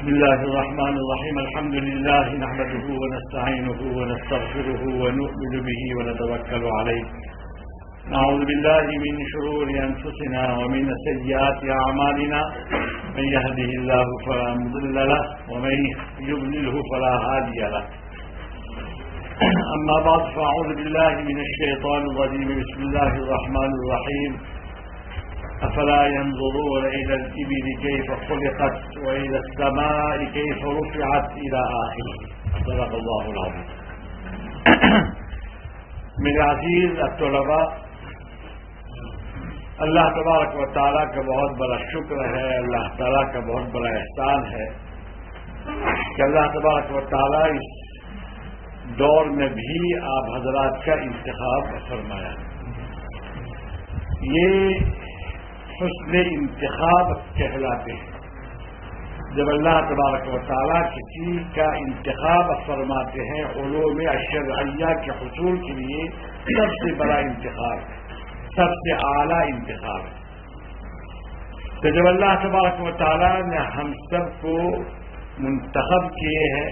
بسم الله الرحمن الرحيم. الحمد لله نحمده ونستعينه ونستغفره ونؤمن به ونتوكل عليه. نعوذ بالله من شرور أنفسنا ومن سيئات أعمالنا. من يهده الله فلا مضل له ومن يضلله فلا هادي له. أما بعد فأعوذ بالله من الشيطان الرجيم. بسم الله الرحمن الرحيم. أفلا ينظرون إلى الإبل كيف خلقت وإلى السماء كيف رفعت إلى آخره. صدق الله العظيم. میرے عزیز الطلباء، اللہ تبارک و تعالیٰ کا بہت بڑا شکر ہے، اللہ تعالیٰ کا بہت بڑا احسان ہے کہ اللہ تبارک و تعالیٰ اس دور میں بھی آپ حضرات کا انتخاب فرمایا. یہ حسن انتخاب کہلاتے ہیں. جب اللہ تبارک و تعالیٰ کسی کا انتخاب فرماتے ہیں علوم الشرعیہ کے حصول کے لیے، سب سے بڑا انتخاب ہے، سب سے اعلیٰ انتخاب ہے. تو جب اللہ تبارک و تعالیٰ نے ہم سب کو منتخب کیے ہیں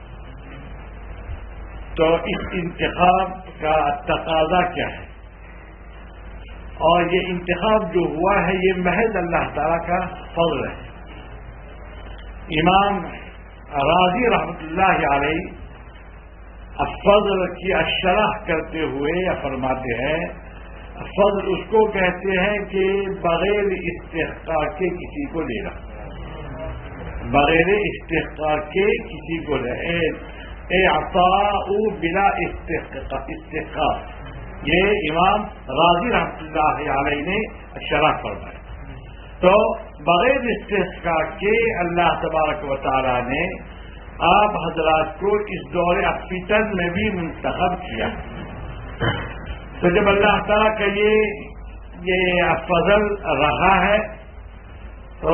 تو اس انتخاب کا تقاضا کیا ہے؟ اور یہ انتخاب جو ہوا ہے یہ محض اللہ تعالیٰ کا فضل ہے. امام رازی رحمۃ اللہ علیہ فضل کی شرح کرتے ہوئے فرماتے ہیں، فضل اس کو کہتے ہیں کہ بغیر استحقاق کے کسی کو لینا، بغیر استحقاق کے کسی کو لے، اعطاء بلا استحقاق. یہ امام رازی رحمۃ اللہ علیہ نے شرح فرمایا. تو بغیر استحقاق کے اللہ تبارک و تعالیٰ نے آپ حضرات کو اس دور فتن میں بھی منتخب کیا. تو جب اللہ تعالیٰ کا یہ فضل رہا ہے تو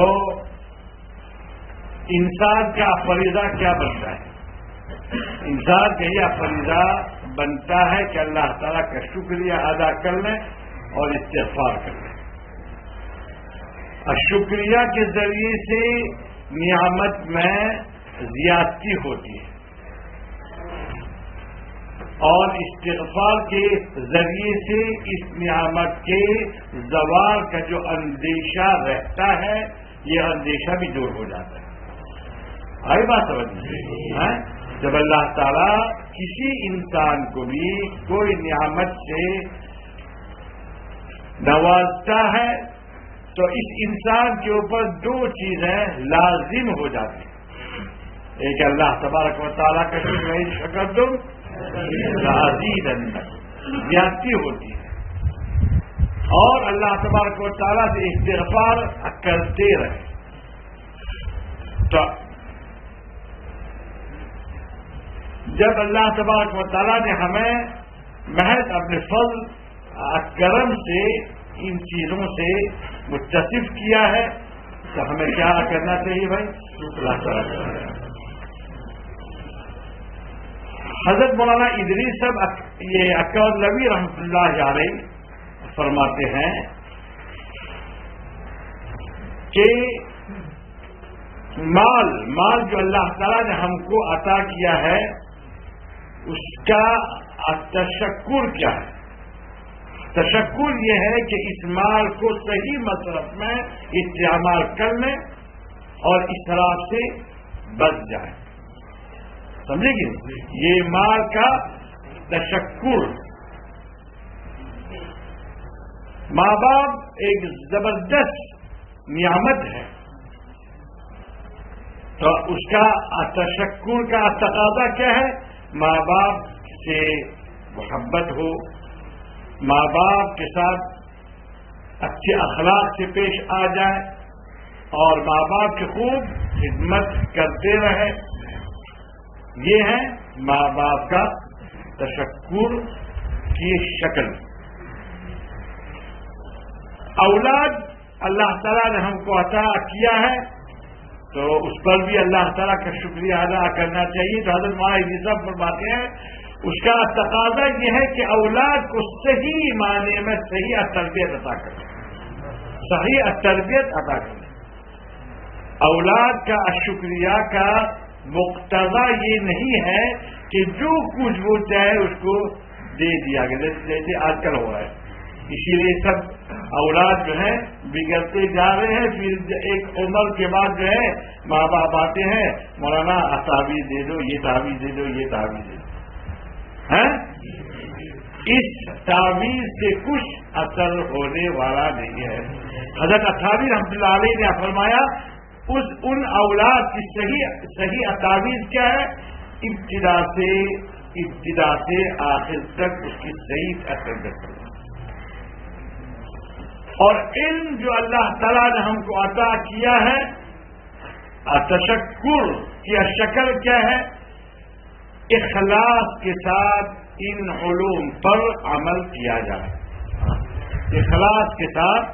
انسان کا فریضہ کیا بنتا ہے؟ انسان کا یہ فریضہ بنتا ہے کہ اللہ تعالیٰ کا شکریہ ادا کر لیں اور استغفار کر لیں. شکریہ کے ذریعے سے نعمت میں زیادتی ہوتی ہے اور استغفار کے ذریعے سے اس نعمت کے زوال کا جو اندیشہ رہتا ہے یہ اندیشہ بھی دور ہو جاتا ہے. آئی بات سمجھ میں؟ جب اللہ تعالیٰ کسی انسان کو بھی کوئی نعمت سے نوازتا ہے تو اس انسان کے اوپر دو چیزیں لازم ہو جاتی ہیں. ایک اللہ تبارک و تعالیٰ کا شکر تم زیادتی ہوتی ہے اور اللہ تبارک و تعالیٰ سے استغفار کرتے رہے. تو جب اللہ تبارک و تعالیٰ نے ہمیں محض اپنے فضل کرم سے ان چیزوں سے متصف کیا ہے تو ہمیں کیا کرنا چاہیے بھائی؟ اللہ تعالیٰ. حضرت مولانا ادریس صاحب یہ اکولوی رحمۃ اللہ علیہ فرماتے ہیں کہ مال جو اللہ تعالیٰ نے ہم کو عطا کیا ہے اس کا تشکر کیا ہے؟ تشکر یہ ہے کہ اس مال کو صحیح مصرف میں استعمال کر لیں اور اسراف سے بچ جائیں. سمجھے گی؟ یہ مال کا تشکر. ماں باپ ایک زبردست نعمت ہے تو اس کا تشکر کا تقاضا کیا ہے؟ ماں باپ سے محبت ہو، ماں باپ کے ساتھ اچھے اخلاق سے پیش آ جائے اور ماں باپ کی خوب خدمت کرتے رہے. یہ ہے ماں باپ کا تشکر کی شکل. اولاد اللہ تعالیٰ نے ہم کو عطا کیا ہے تو اس پر بھی اللہ تعالیٰ کا شکریہ ادا کرنا چاہیے. تو حضرت مولانا ادریس صاحب فرماتے ہیں اس کا تقاضا یہ ہے کہ اولاد کو صحیح معنی میں صحیح تربیت عطا کریں، صحیح تربیت عطا کریں. اولاد کا شکریہ کا مقتضا یہ نہیں ہے کہ جو کچھ وہ چاہے اس کو دے دیا گیا، جیسے آج کل ہو رہا ہے. اسی لیے سب اولاد جو ہے بگڑتے جا رہے ہیں. پھر ایک عمر کے بعد جو ہے ماں باپ آتے ہیں، مولانا تعویذ دے دو، یہ تعویذ دے دو، یہ تعویذ دے دو. اس تعویذ سے کچھ اثر ہونے والا نہیں ہے. حضرت اطھاوی رحمۃ اللہ علیہ نے فرمایا ان اولاد کی صحیح تعویذ کیا ہے؟ ابتدا سے آخر تک اس کی صحیح اثر کرنا. اور علم جو اللہ تعالیٰ نے ہم کو عطا کیا ہے، تشکر کی شکل کیا ہے؟ اخلاص کے ساتھ ان علوم پر عمل کیا جائے. اخلاص کے ساتھ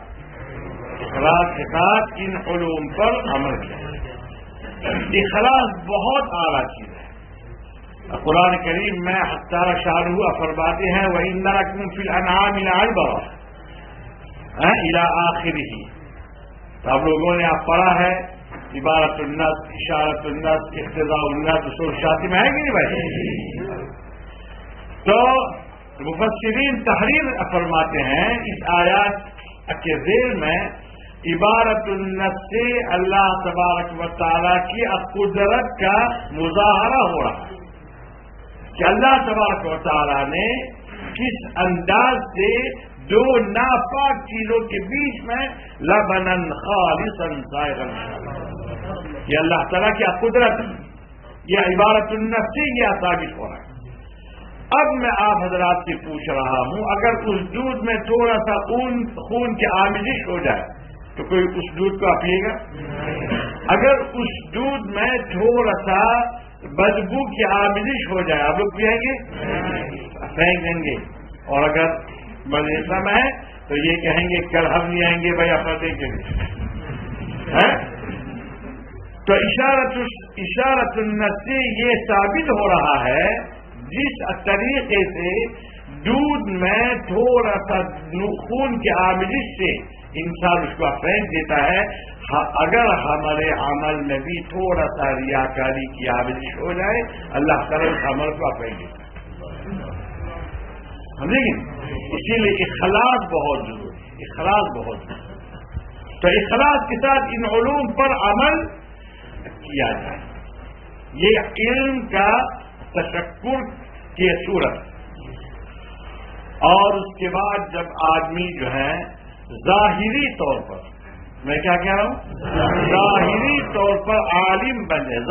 ان علوم پر عمل کیا جائے. اخلاص بہت اعلیٰ چیز ہے. قرآن کریم میں تعالیٰ شاہ فرماتے ہیں وَإِنَّ لَكُمْ فِي الْأَنْعَامِ لَعِبْرَةً اِلَىٰ آخِرِهِ. تو آپ لوگوں نے آپ پڑھا ہے عبارت النص، اشارت النص، اقتضاء النص، اصول شاطی میں ہے کہ نہیں بھائی؟ تو مفسرین تحریر فرماتے ہیں اس آیات کے ذیل میں عبارت النص سے اللہ تبارک و تعالیٰ کی قدرت کا مظاہرہ ہو رہا ہے کہ اللہ تبارک و تعالیٰ نے کس انداز سے دو ناپاک چیزوں کے بیچ میں لبنن خالصا سائغا، یہ اللہ تعالیٰ کی قدرت، یہ عبارت النص سے یہ ثابت ہو رہا ہے. اب میں آپ حضرات سے پوچھ رہا ہوں، اگر اس دودھ میں تھوڑا سا خون کی آمیزش ہو جائے تو کوئی اس دودھ کو پیے گا؟ اگر اس دودھ میں تھوڑا سا بدبو کی آمیزش ہو جائے آپ لوگ پیئیں گے؟ پھینک دیں گے. اور اگر مدرسہ میں ہے تو یہ کہیں گے کل ہم نہیں آئیں گے بھائی اپنا دیں گے. تو اشارت النص سے یہ ثابت ہو رہا ہے جس طریقے سے دودھ میں تھوڑا سا خون کی آمیزش سے انسان اس کو پھینک دیتا ہے، اگر ہمارے عمل میں بھی تھوڑا سا ریاکاری کی آمیزش ہو جائے اللہ تعالیٰ اس عمل کو پھینک دیتا ہے. سمجھیں گے؟ اسی لیے اخلاص بہت ضروری ہے. اخلاص بہت ضروری. تو اخلاص کے ساتھ ان علوم پر عمل کیا جائے. یہ علم کا تشکر کی صورت. اور اس کے بعد جب آدمی جو ہے ظاہری طور پر، میں کیا کہہ رہا ہوں، ظاہری طور پر عالم بن جائے.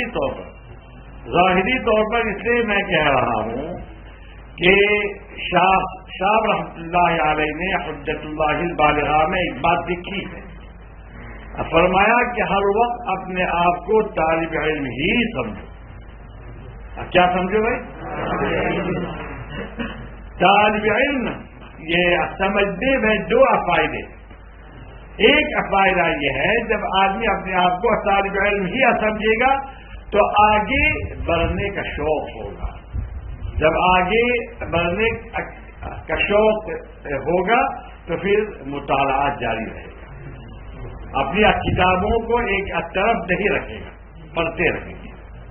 ظاہری طور پر اس لیے میں کہہ رہا ہوں کہ شاہ رحمۃ اللہ علیہ نے حجت اللہ البالغہ میں ایک بات لکھی ہے. فرمایا کہ ہر وقت اپنے آپ کو طالب علم ہی سمجھو. کیا سمجھو بھائی؟ طالب علم یہ سمجھنے میں دو فائدے. ایک فائدہ یہ ہے جب آدمی اپنے آپ کو طالب علم ہی سمجھے گا تو آگے بڑھنے کا شوق ہوگا. جب آگے بڑھنے کا شوق ہوگا تو پھر مطالعات جاری رہے گا. اپنی کتابوں کو ایک طرف نہیں رکھے گا، پڑھتے رہے گا.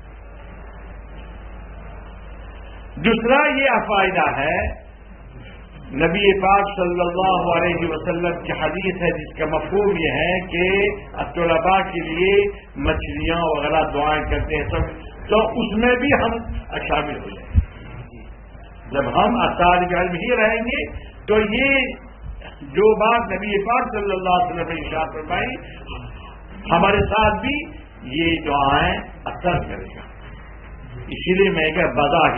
دوسرا یہ فائدہ ہے، نبی پاک صلی اللہ علیہ وسلم کی حدیث ہے جس کا مفہوم یہ ہے کہ طلباء کے لیے مچھلیاں وغیرہ دعائیں کرتے ہیں سب، تو اس میں بھی ہم شامل ہو جائیں. جب ہم طالب علم ہی رہیں گے تو یہ جو بات نبی پاک صلی اللہ علیہ وسلم نے ارشاد فرمائی ہمارے ساتھ بھی یہ دعائیں اثر کرے گا. اسی لیے میں کہ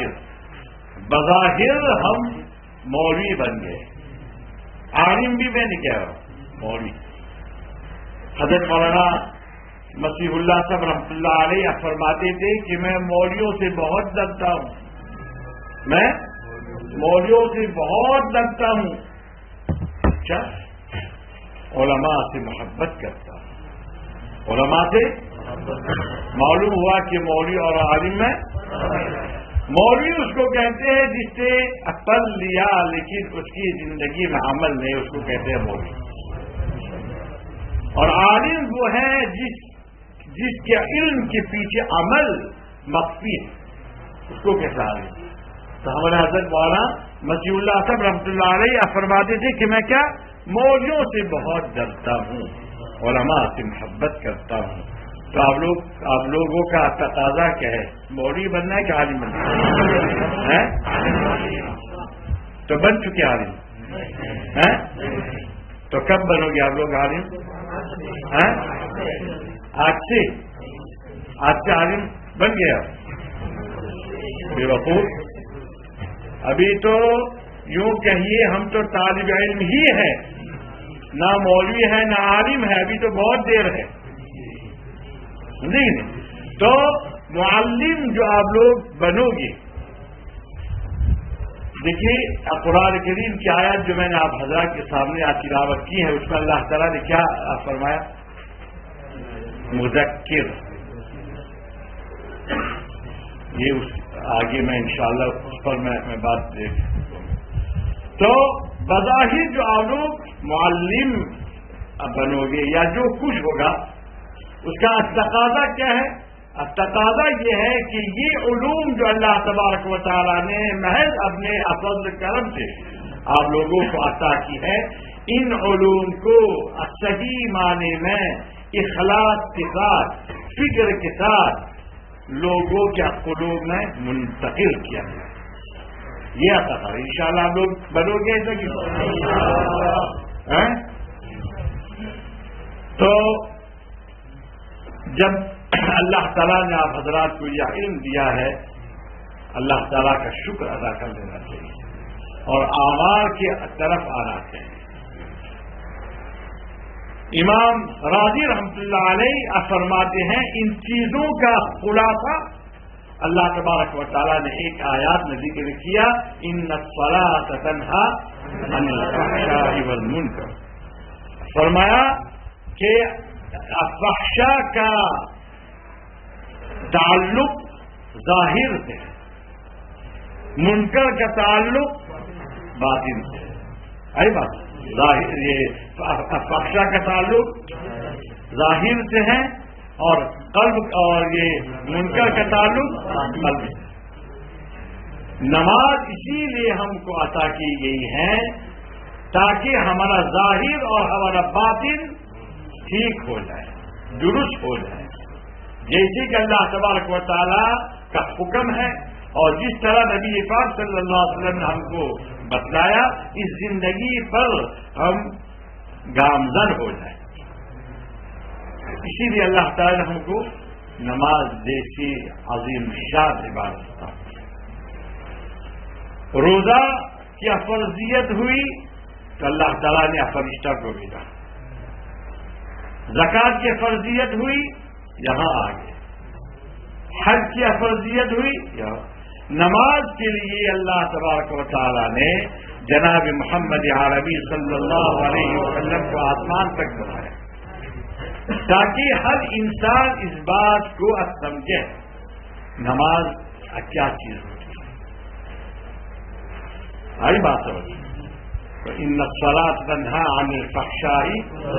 بظاہر ہم مولوی بن گئے. عالم بھی میں نہیں کہہ رہا ہوں، مولوی. حضرت مولانا مسیح اللہ صاحب رحمۃ اللہ علیہ فرماتے تھے کہ میں مولویوں سے بہت ڈرتا ہوں، میں مولویوں سے بہت ڈرتا ہوں. اچھا، علماء سے محبت کرتا ہوں. علماء سے معلوم ہوا کہ مولوی اور عالم میں مولوی اس کو کہتے ہیں جس سے پڑھ لیا لیکن اس کی زندگی میں عمل نہیں، اس کو کہتے ہیں مولوی. اور عالم وہ ہے جس جس کے علم کے پیچھے عمل مخفی ہے اس کو کیسا عالم؟ تو ہمارے حضرت مولانا مسیح اللہ صاحب رحمۃ اللہ علیہ فرماتے تھے کہ میں کیا مولویوں سے بہت ڈرتا ہوں، علماء سے محبت کرتا ہوں. تو آپ لوگوں کا تقاضا کیا ہے؟ مولوی بننا ہے کہ عالم بننا ہے؟ تو بن چکے عالم ہیں؟ تو کب بنو گے آپ لوگ عالم؟ آج سے عالم بن گیا؟ بے وقوف. ابھی تو یوں کہیے ہم تو طالب علم ہی ہے، نہ مولوی ہے نہ عالم ہے، ابھی تو بہت دیر ہے. نہیں تو معلم جو آپ لوگ بنو گے، دیکھیے قرآن کریم کی آیت جو میں نے آپ حضرات کے سامنے آج تلاوت کی ہے، اس میں اللہ تعالیٰ نے کیا فرمایا؟ مذکر. یہ آگے میں انشاءاللہ اس پر میں بات دیکھ. تو بظاہر جو آپ لوگ معلم بنو گے یا جو کچھ ہوگا، اس کا تقاضا کیا ہے؟ تقاضا یہ ہے کہ یہ علوم جو اللہ تبارک و تعالیٰ نے محض اپنے فضل کرم سے آپ لوگوں کو عطا کی ہے، ان علوم کو صحیح معنی میں اخلاص کے ساتھ، فکر کے ساتھ لوگوں کے قلوب میں منتقل کیا گیا. یہ تقاضا انشاءاللہ آپ لوگ بنو گے ایسا کہ تو جب اللہ تعالیٰ نے آپ حضرات کو یہ علم دیا ہے، اللہ تعالیٰ کا شکر ادا کر لینا چاہیے اور اعمال کی طرف آنا چاہیے. امام راضی رحمۃ اللہ علیہ فرماتے ہیں ان چیزوں کا خلاصہ اللہ تبارک و تعالیٰ نے ایک آیات میں ذکر کیا، ان الصلاۃ تنہی عن الفحشاء والمنکر. فرمایا کہ فحشاء کا تعلق ظاہر سے ہے، منکر کا تعلق باطن سے ہے. آئی بات؟ ظاہر یہ فحشاء کا تعلق ظاہر سے ہے اور قلب، اور یہ منکر کا تعلق قلب سے. نماز اسی لیے ہم کو عطا کی گئی ہے تاکہ ہمارا ظاہر اور ہمارا باطن ٹھیک ہو جائے، درست ہو جائے، جیسے کہ اللہ تبارک و تعالیٰ کا حکم ہے اور جس طرح نبی پاک صلی اللہ علیہ وسلم نے ہم کو بتلایا، اس زندگی پر ہم گامزن ہو جائیں. اسی لیے اللہ تعالیٰ نے ہم کو نماز جیسی عظیم شان عبادت تھا. روزہ کی فرضیت ہوئی تو اللہ تعالیٰ نے فرشتہ کو بھیجا. زکات کی فرضیت ہوئی یہاں آ گئے. حج کی فرضیت ہوئی یہاں. نماز کے لیے اللہ تبارک و تعالیٰ نے جناب محمد عربی صلی اللہ علیہ وسلم کو آسمان تک بنایا تاکہ ہر انسان اس بات کو سمجھے نماز کیا چیز ہوتی ہے. آئی بات سمجھ؟ تو ان الصلاۃ تنہی عن الفحشاء،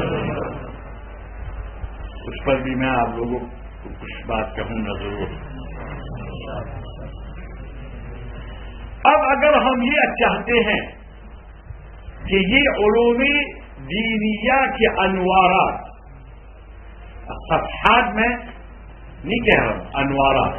اس پر بھی میں آپ لوگوں کو کچھ بات کہوں گا ضرور. اب اگر ہم یہ چاہتے ہیں کہ یہ علوم دینیہ کے انوارات، صفحات میں نہیں کہہ رہا ہوں، انوارات،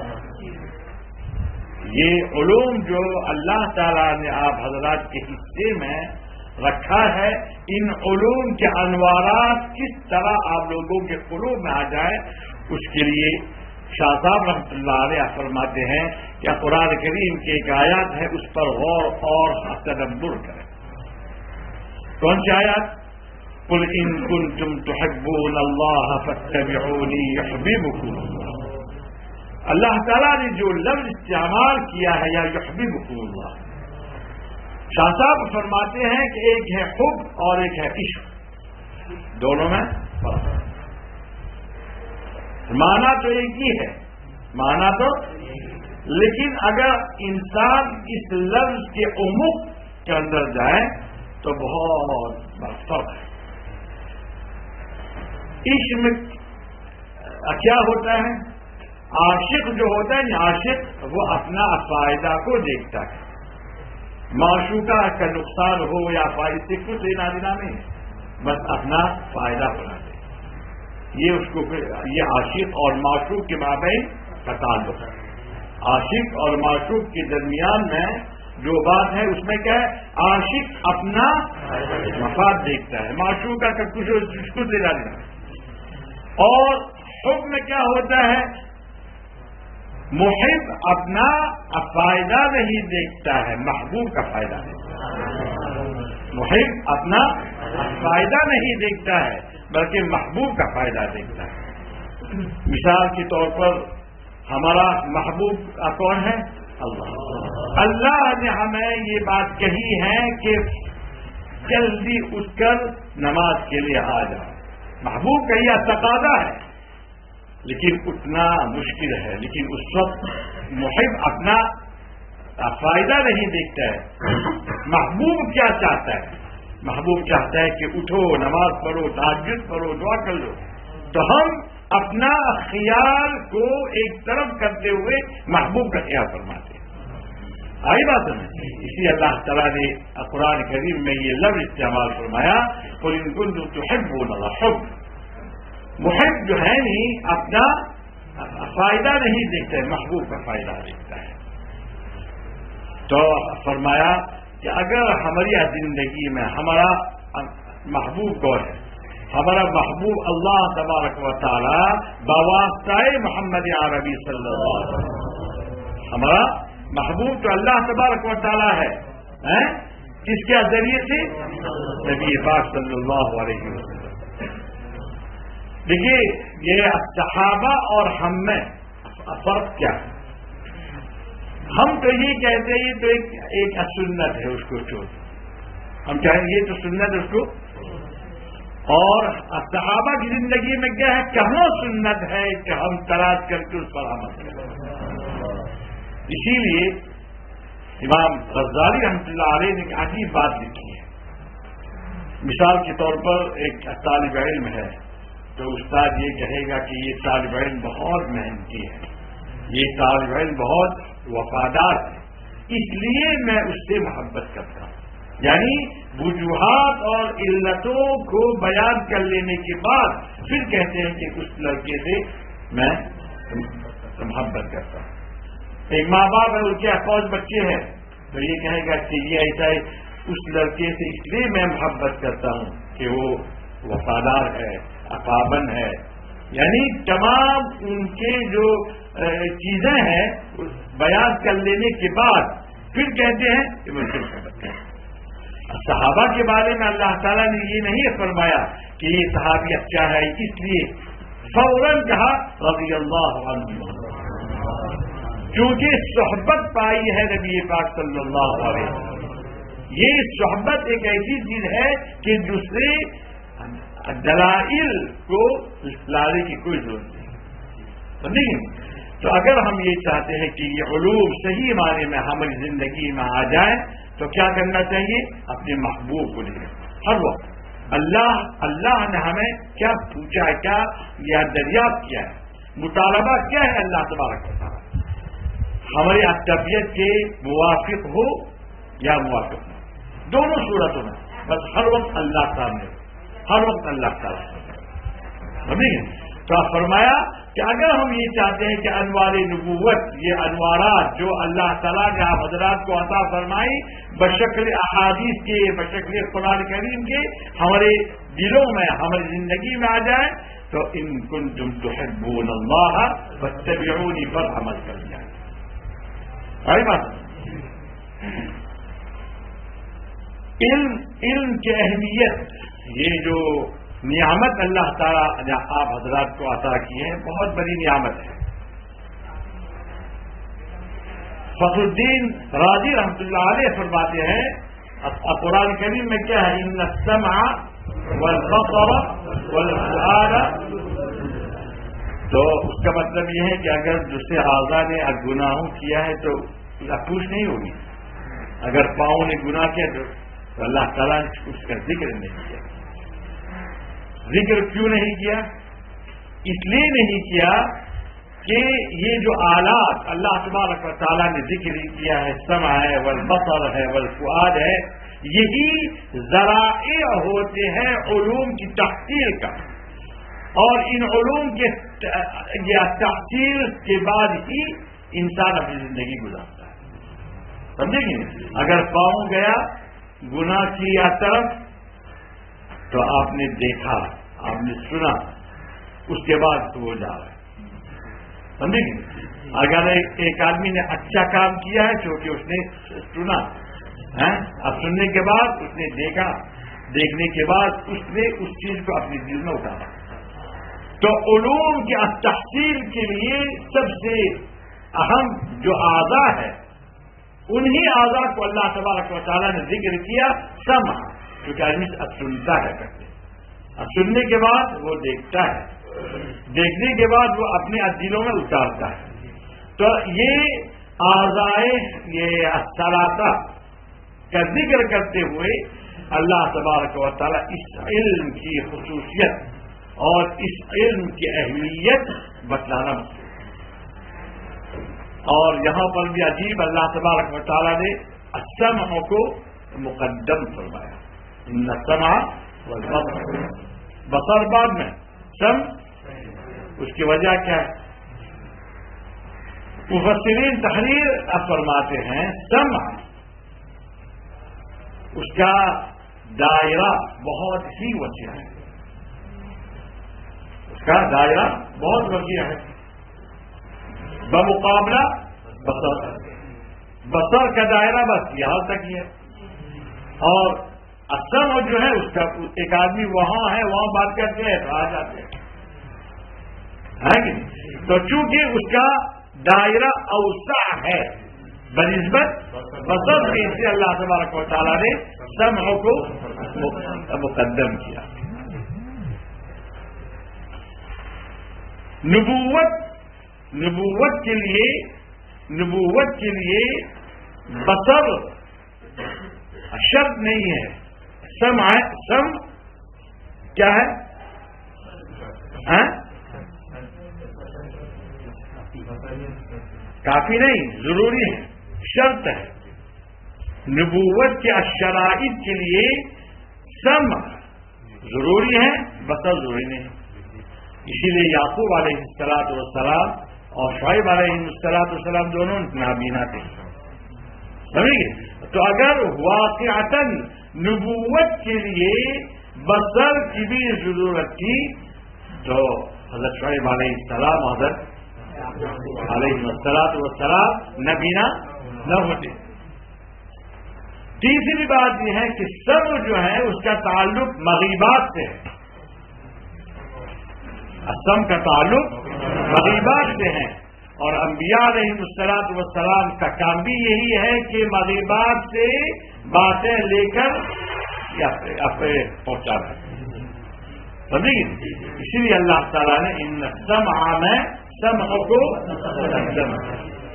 یہ علوم جو اللہ تعالیٰ نے آپ حضرات کے حصے میں رکھا ہے، ان علوم کے انوارات کس طرح آپ لوگوں کے قلوب میں آ جائے، اس کے لیے شاہ صاحب رحمۃ اللہ علیہ فرماتے ہیں کہ قرآن کریم کی ایک آیات ہے، اس پر غور اور تدبر کریں. کون سی آیات؟ قل ان کنتم تحبون اللہ فاتبعونی یحببکم اللہ. اللہ تعالیٰ نے جو لفظ استعمال کیا ہے یا یحببکم اللہ، شاہ صاحب فرماتے ہیں کہ ایک ہے حب اور ایک ہے عشق، دونوں میں فرق ہے. معنی تو ایک ہی ہے، معنی تو، لیکن اگر انسان اس لفظ کے عمق کے اندر جائے تو بہت بڑا فرق ہے. کیا ہوتا ہے؟ عاشق جو ہوتا ہے نا، عاشق وہ اپنا فائدہ کو دیکھتا ہے، معشوقہ کا نقصان ہو یا فائدے سے کچھ لینا دینا نہیں، بس اپنا فائدہ ہونا چاہیے۔ یہ اس کو یہ عاشق اور معشوق کے مابین کا تعلق ہے۔ عاشق اور معشوق کے درمیان میں جو بات ہے اس میں کیا ہے؟ عاشق اپنا مفاد دیکھتا ہے، معشوقہ کا کچھ لینا دینا۔ اور حب میں کیا ہوتا ہے؟ محب اپنا فائدہ نہیں دیکھتا ہے، محبوب کا فائدہ دیکھتا ہے۔ محب اپنا فائدہ نہیں دیکھتا ہے بلکہ محبوب کا فائدہ دیکھتا ہے۔ مثال کے طور پر ہمارا محبوب کون ہے؟ اللہ۔ اللہ نے ہمیں یہ بات کہی ہے کہ جلدی اٹھ کر نماز کے لیے آ جاؤ، محبوب کا یہ تقاضا ہے، لیکن اتنا مشکل ہے۔ لیکن اس وقت محب اپنا فائدہ نہیں دیکھتا ہے، محبوب کیا چاہتا ہے؟ محبوب چاہتا ہے کہ اٹھو، نماز پڑھو، تہجد پڑھو، دعا کر لو۔ تو ہم اپنا خیال کو ایک طرف کرتے ہوئے محبوب کا خیال فرماتے ہیں۔ آئی بات ہے؟ اسی اللہ تعالیٰ نے قرآن کریم میں یہ لفظ استعمال فرمایا، قل ان کنتم تحبون اللہ، حب محب جو ہے نہیں اپنا فائدہ نہیں دیکھتا ہے، محبوب کا فائدہ دیکھتا ہے۔ تو فرمایا کہ اگر ہماری زندگی میں ہمارا محبوب کون ہے؟ ہمارا محبوب اللہ تبارک و تعالی بواسطہ محمد عربی صلی اللہ علیہ وسلم۔ ہمارا محبوب تو اللہ تبارک و تعالی ہے، کس کے ذریعے سے؟ نبی پاک صلی اللہ علیہ وسلم۔ دیکھیے یہ صحابہ اور ہم میں فرق کیا ہے؟ ہم تو یہ کہتے ہیں یہ تو ایک سنت ہے، اس کو چھوڑ، ہم چاہیں گے تو سنت اس کو، اور صحابہ کی زندگی میں کیا ہے؟ کہاں سنت ہے کہ ہم تلاش کر کے اس پر عمل کریں۔ اسی لیے امام غزالی رحمۃ اللہ علیہ نے ایک عجیب بات لکھی ہے۔ مثال کے طور پر ایک طالب علم ہے تو استاد یہ کہے گا کہ یہ طالب علم بہت محنتی ہے، یہ طالب علم بہت وفادار ہے، اس لیے میں اس سے محبت کرتا ہوں۔ یعنی وجوہات اور علتوں کو بیان کر لینے کے بعد پھر کہتے ہیں کہ اس لڑکے سے میں محبت کرتا ہوں۔ ایک ماں باپ ہے، ان کے افوج بچے ہیں تو یہ کہے گا کہ یہ ایسا ہے، اس لڑکے سے اس لیے میں محبت کرتا ہوں کہ وہ وفادار ہے، پابند ہے، یعنی تمام ان کے جو چیزیں ہیں بیان کر لینے کے بعد پھر کہتے ہیں کہ میں پھر محبت کرتا ہوں۔ صحابہ کے بارے میں اللہ تعالیٰ نے یہ نہیں فرمایا کہ یہ صحابی اچھا ہے اس لیے فوراً کہا رضی اللہ عنہ، کیونکہ صحبت پائی ہے نبی پاک صلی اللہ علیہ وسلم۔ یہ صحبت ایک ایسی چیز ہے کہ دوسرے دلائل کو لانے کی کوئی ضرورت نہیں، سمجھیں؟ تو اگر ہم یہ چاہتے ہیں کہ یہ علوم صحیح معنی میں ہماری زندگی میں آ جائیں تو کیا کرنا چاہیے؟ اپنے محبوب کو لے ہر وقت اللہ نے ہمیں کیا پوچھا ہے، کیا یا دریافت کیا ہے، مطالبہ کیا ہے اللہ تبارک و تعالیٰ، ہماری طبیعت کے موافق ہو یا موافق ہو، دونوں صورتوں میں بس ہر وقت اللہ سامنے، ہر وقت اللہ تعالیٰ۔ تو آپ فرمایا کہ اگر ہم یہ چاہتے ہیں کہ انوار نبوت، یہ انوارات جو اللہ تعالیٰ نے آپ حضرات کو عطا فرمائی بشکل احادیث کے، بشکل قرآن کریم کے ہمارے دلوں میں، ہماری زندگی میں آ جائے تو ان کنتم تحبون اللہ فاتبعونی پر عمل کر جائے۔ بات علم کی اہمیت، یہ جو نعمت اللہ تعالیٰ نے آپ حضرات کو عطا کی ہے بہت بڑی نعمت ہے۔ فخر الدین رازی رحمۃ اللہ علیہ فرماتے ہیں قرآن کریم میں کیا ہے؟ ان السمع والبصر والفؤاد، تو اس کا مطلب یہ ہے کہ اگر دوسرے اعضاء نے گناہوں کیا ہے تو پوچھ نہیں ہوگی، اگر پاؤں نے گناہ کیا تو اللہ تعالیٰ نے اس کا ذکر نہیں کیا۔ ذکر کیوں نہیں کیا؟ اس لیے نہیں کیا کہ یہ جو آلات اللہ تبارک و تعالیٰ نے ذکر کیا ہے، سمع ہے، والبصر ہے، والفؤاد ہے، یہی ذرائع ہوتے ہیں علوم کی تحصیل کا، اور ان علوم کے تحصیل کے بعد ہی انسان اپنی زندگی گزارتا ہے، سمجھے گی؟ اگر پاؤں گیا گناہ کی طرف تو آپ نے دیکھا، آپ نے سنا، اس کے بعد تو وہ جا رہا ہے، سمجھے گی؟ اگر ایک آدمی نے اچھا کام کیا ہے کیونکہ اس نے سنا، اب سننے کے بعد اس نے دیکھا، دیکھنے کے بعد اس نے اس چیز کو اپنے دل میں اتارا، تو علوم کی تحصیل کے لیے سب سے اہم جو اعضاء ہے انہی اعضاء کو اللہ تبارک و تعالیٰ نے ذکر کیا، سمع، کیونکہ آدمی اب سنتا ہے کرتے، اب سننے کے بعد وہ دیکھتا ہے، دیکھنے کے بعد وہ اپنے دلوں میں اتارتا ہے، تو یہ اعضائے یہ الثلاثہ کا ذکر کرتے ہوئے اللہ تبارک و تعالیٰ اس علم کی خصوصیت اور اس علم کی اہمیت بتلانا مقصود، اور یہاں پر بھی عجیب اللہ تبارک و تعالیٰ نے السمع کو مقدم فرمایا، ان السمع والبصر، بصر بعد میں، سمع، اس کی وجہ کیا ہے؟ مفسرین تحریر اب فرماتے ہیں سمع اس کا دائرہ بہت ہی وسیع ہے، اس کا دائرہ بہت وسیع ہے بمقابلہ بصر، بصر کا دائرہ بس یہاں تک ہی ہے، اور السمع جو ہے اس کا ایک آدمی وہاں ہے، وہاں بات کرتے ہیں تو آ جاتے ہیں، تو چونکہ اس کا دائرہ اوسع ہے بنسبت بصر کے، سے اللہ تبارک و تعالیٰ نے سمع کو مقدم کیا۔ نبوت کے لیے بصر شرط نہیں ہے، سمع کیا ہے؟ کافی نہیں، ضروری ہے، شرط ہے۔ نبوت کے شرائط کے لیے سمع ضروری ہے، بصر ضروری نہیں ہے، اسی لیے یعقوب علیہ الصلوۃ والسلام اور شعیب علیہ الصلوۃ والسلام دونوں نابینا تھے، سمجھے؟ تو اگر واقعتاً نبوت کے لیے بصر کی بھی ضرورت تھی تو حضرت شعیب علیہ السلام، حضرت علیہ الصلوۃ والسلام نبینا نہ ہوتے۔ تیسری بات یہ ہے کہ سب جو ہے اس کا تعلق مغیبات سے ہے، اسم کا تعلق مغیبات سے ہے، اور انبیاء علیہ الصلوۃ والسلام کا کام بھی یہی ہے کہ مغیبات سے باتیں لے کر اپنے پہنچا دیں، سمجھے؟ اسی لیے اللہ تعالیٰ نے ان سمع میں سمع کو مقدم کیا۔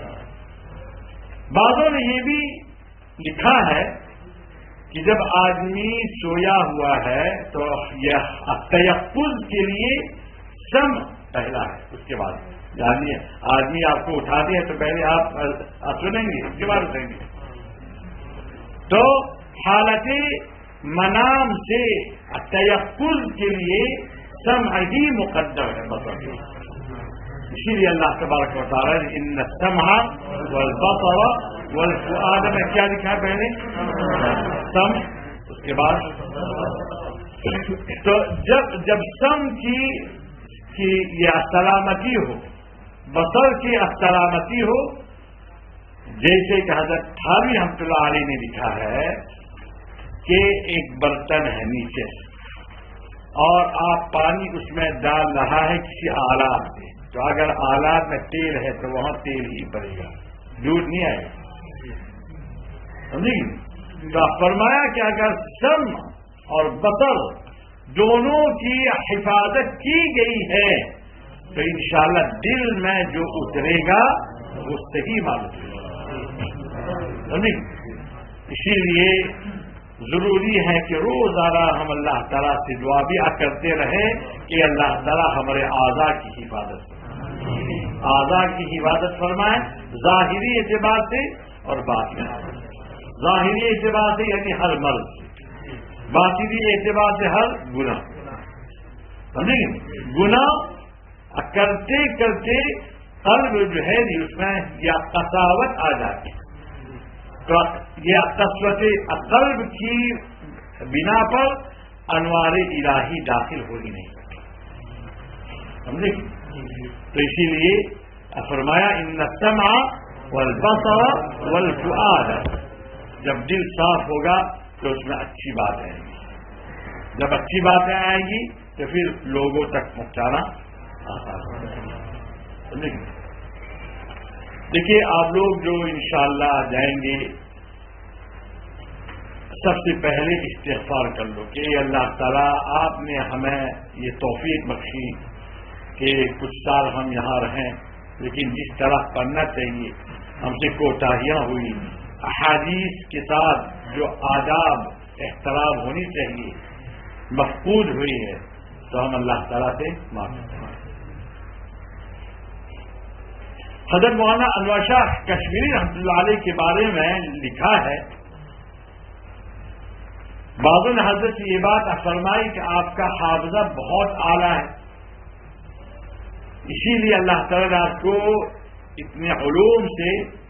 بعضوں نے یہ بھی لکھا ہے کہ جب آدمی سویا ہوا ہے تو یہ تیقظ کے لیے سمع پہلا ہے، اس کے بعد جانیے آدمی آپ کو اٹھاتے ہیں تو پہلے آپ سنیں گے، اس کے بعد اٹھیں گے، تو حالت منام سے تیقظ کے لیے سمع ہی مقدم ہے بصر، اسی لیے اللہ تبارک و تعالیٰ نے ان السمع والبصر والفؤاد میں کیا لکھا پہلے؟ سمع، اس کے بعد تو جب سمع کی یہ سلامتی ہو، بصر کی سلامتی ہو، جیسے کہ حضرت تھاوی رحمۃ اللہ علیہ نے لکھا ہے کہ ایک برتن ہے نیچے اور آپ پانی اس میں ڈال رہا ہے کسی آلات سے، تو اگر آلات میں تیل ہے تو وہاں تیل ہی پڑے گا، دودھ نہیں آئے گا، سمجھے؟ تو فرمایا کہ اگر سمع اور بصر دونوں کی حفاظت کی گئی ہے تو انشاءاللہ دل میں جو اترے گا وہ صحیح معلوم ہوگا، سمجھے؟ اسی لیے ضروری ہے کہ روزانہ ہم اللہ تعالیٰ سے دعا بھی کرتے رہیں کہ اللہ تعالیٰ ہمارے اعضاء کی حفاظت فرمائے، اعضاء کی حفاظت فرمائے، ظاہری اعتبار سے اور باطنی۔ ظاہری اعتبار سے یعنی ہر مرض سے، باطنی اعتبار سے ہر گناہ۔ سمجھیں، گناہ کرتے کرتے قلب جو ہے اس میں یا قساوت آ جاتی ہے، تو یہ قسوت قلب کی بنا پر انوار الہی داخل ہو ہی نہیں سکتی، سمجھے؟ تو اسی لیے فرمایا ان السمع والبصر والفؤاد، جب دل صاف ہوگا تو اس میں اچھی باتیں آئیں گی، جب اچھی باتیں آئیں گی تو پھر لوگوں تک پہنچانا آسان ہوگا۔ دیکھیے آپ لوگ جو انشاءاللہ جائیں گے، سب سے پہلے استغفار کر لو کہ اللہ تعالیٰ آپ نے ہمیں یہ توفیق بخشی کہ کچھ سال ہم یہاں رہیں، لیکن جس طرح پڑھنا چاہیے ہم سے کوتاہیاں ہوئی، احادیث کے ساتھ جو آداب احترام ہونی چاہیے مفقود ہوئی ہے، تو ہم اللہ تعالیٰ سے معافی چاہتے ہیں۔ حضرت مولانا انور شاہ کشمیری رحمۃ اللہ علیہ کے بارے میں لکھا ہے، بعض نے حضرت سے یہ بات فرمائی کہ آپ کا حافظہ بہت اعلیٰ ہے، اسی لیے اللہ تعالیٰ نے آپ کو اتنے علوم سے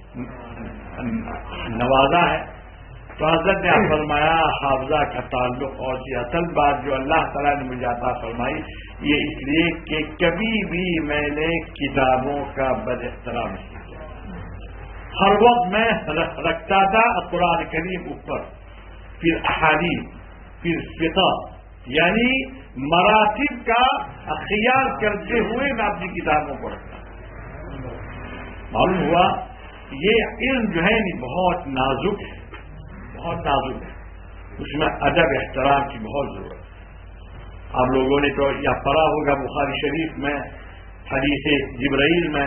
نوازا ہے۔ تو حضرت نے فرمایا حافظہ کا تعلق اور یہ اصل بات جو اللہ تعالیٰ نے مجھے عطا فرمائی یہ اس لیے کہ کبھی بھی میں نے کتابوں کا بد احترام نہیں کیا، ہر وقت میں رکھتا تھا قرآن کریم اوپر، پھر احادیث، پھر فقہ، یعنی مراتب کا خیال کرتے ہوئے میں اپنی کتابوں کو رکھتا۔ معلوم ہوا یہ علم جو ہے بہت نازک ہے، بہت نازک ہے، اس میں ادب احترام کی بہت ضرورت ہے۔ آپ لوگوں نے تو یا پڑھا ہوگا بخاری شریف میں حدیث جبرائیل میں،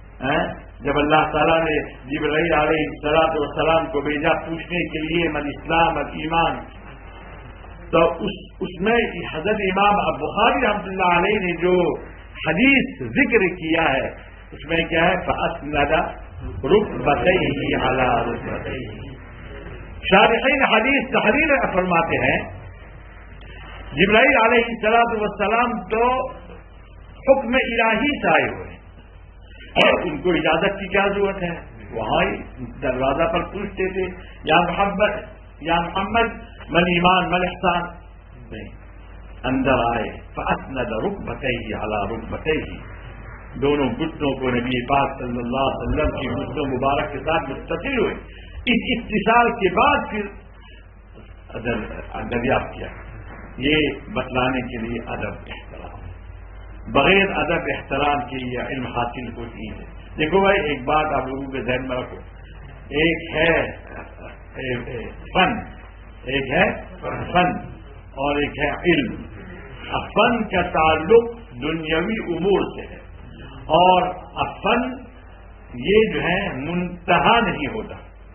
جب اللہ تعالیٰ نے جبرائیل علیہ السلام کو بھیجا پوچھنے کے لیے من اسلام ایمان، تو اس میں حضرت امام بخاری رحمۃ اللہ علیہ نے جو حدیث ذکر کیا ہے اس میں کیا ہے فأسند ركبتيه على ركبتيه۔ شارحین حدیث تحریر فرماتے ہیں جبرائیل علیہ السلام تو حکم الہی سے آئے ہوئے اور ان کو اجازت کی کیا ضرورت ہے، وہاں دروازہ پر پوچھتے تھے یا محمد من ایمان من احسان، نہیں، اندر آئے فأسند ركبتيه على ركبتيه، دونوں گھٹنوں کو نبی پاک صلی اللہ علیہ وسلم کی گھٹنوں مبارک کے ساتھ متصل ہوئے، اس اتصال کے بعد پھر دریافت کیا۔ یہ بتلانے کے لیے ادب احترام، بغیر ادب احترام کے یہ علم حاصل ہوتی ہے۔ دیکھو بھائی ایک بات آپ لوگوں کے ذہن میں رکھو، ایک ہے فن، ایک ہے فن اور ایک ہے علم۔ فن کا تعلق دنیاوی امور سے ہے اور فن یہ جو ہے منتہا نہیں ہوتا،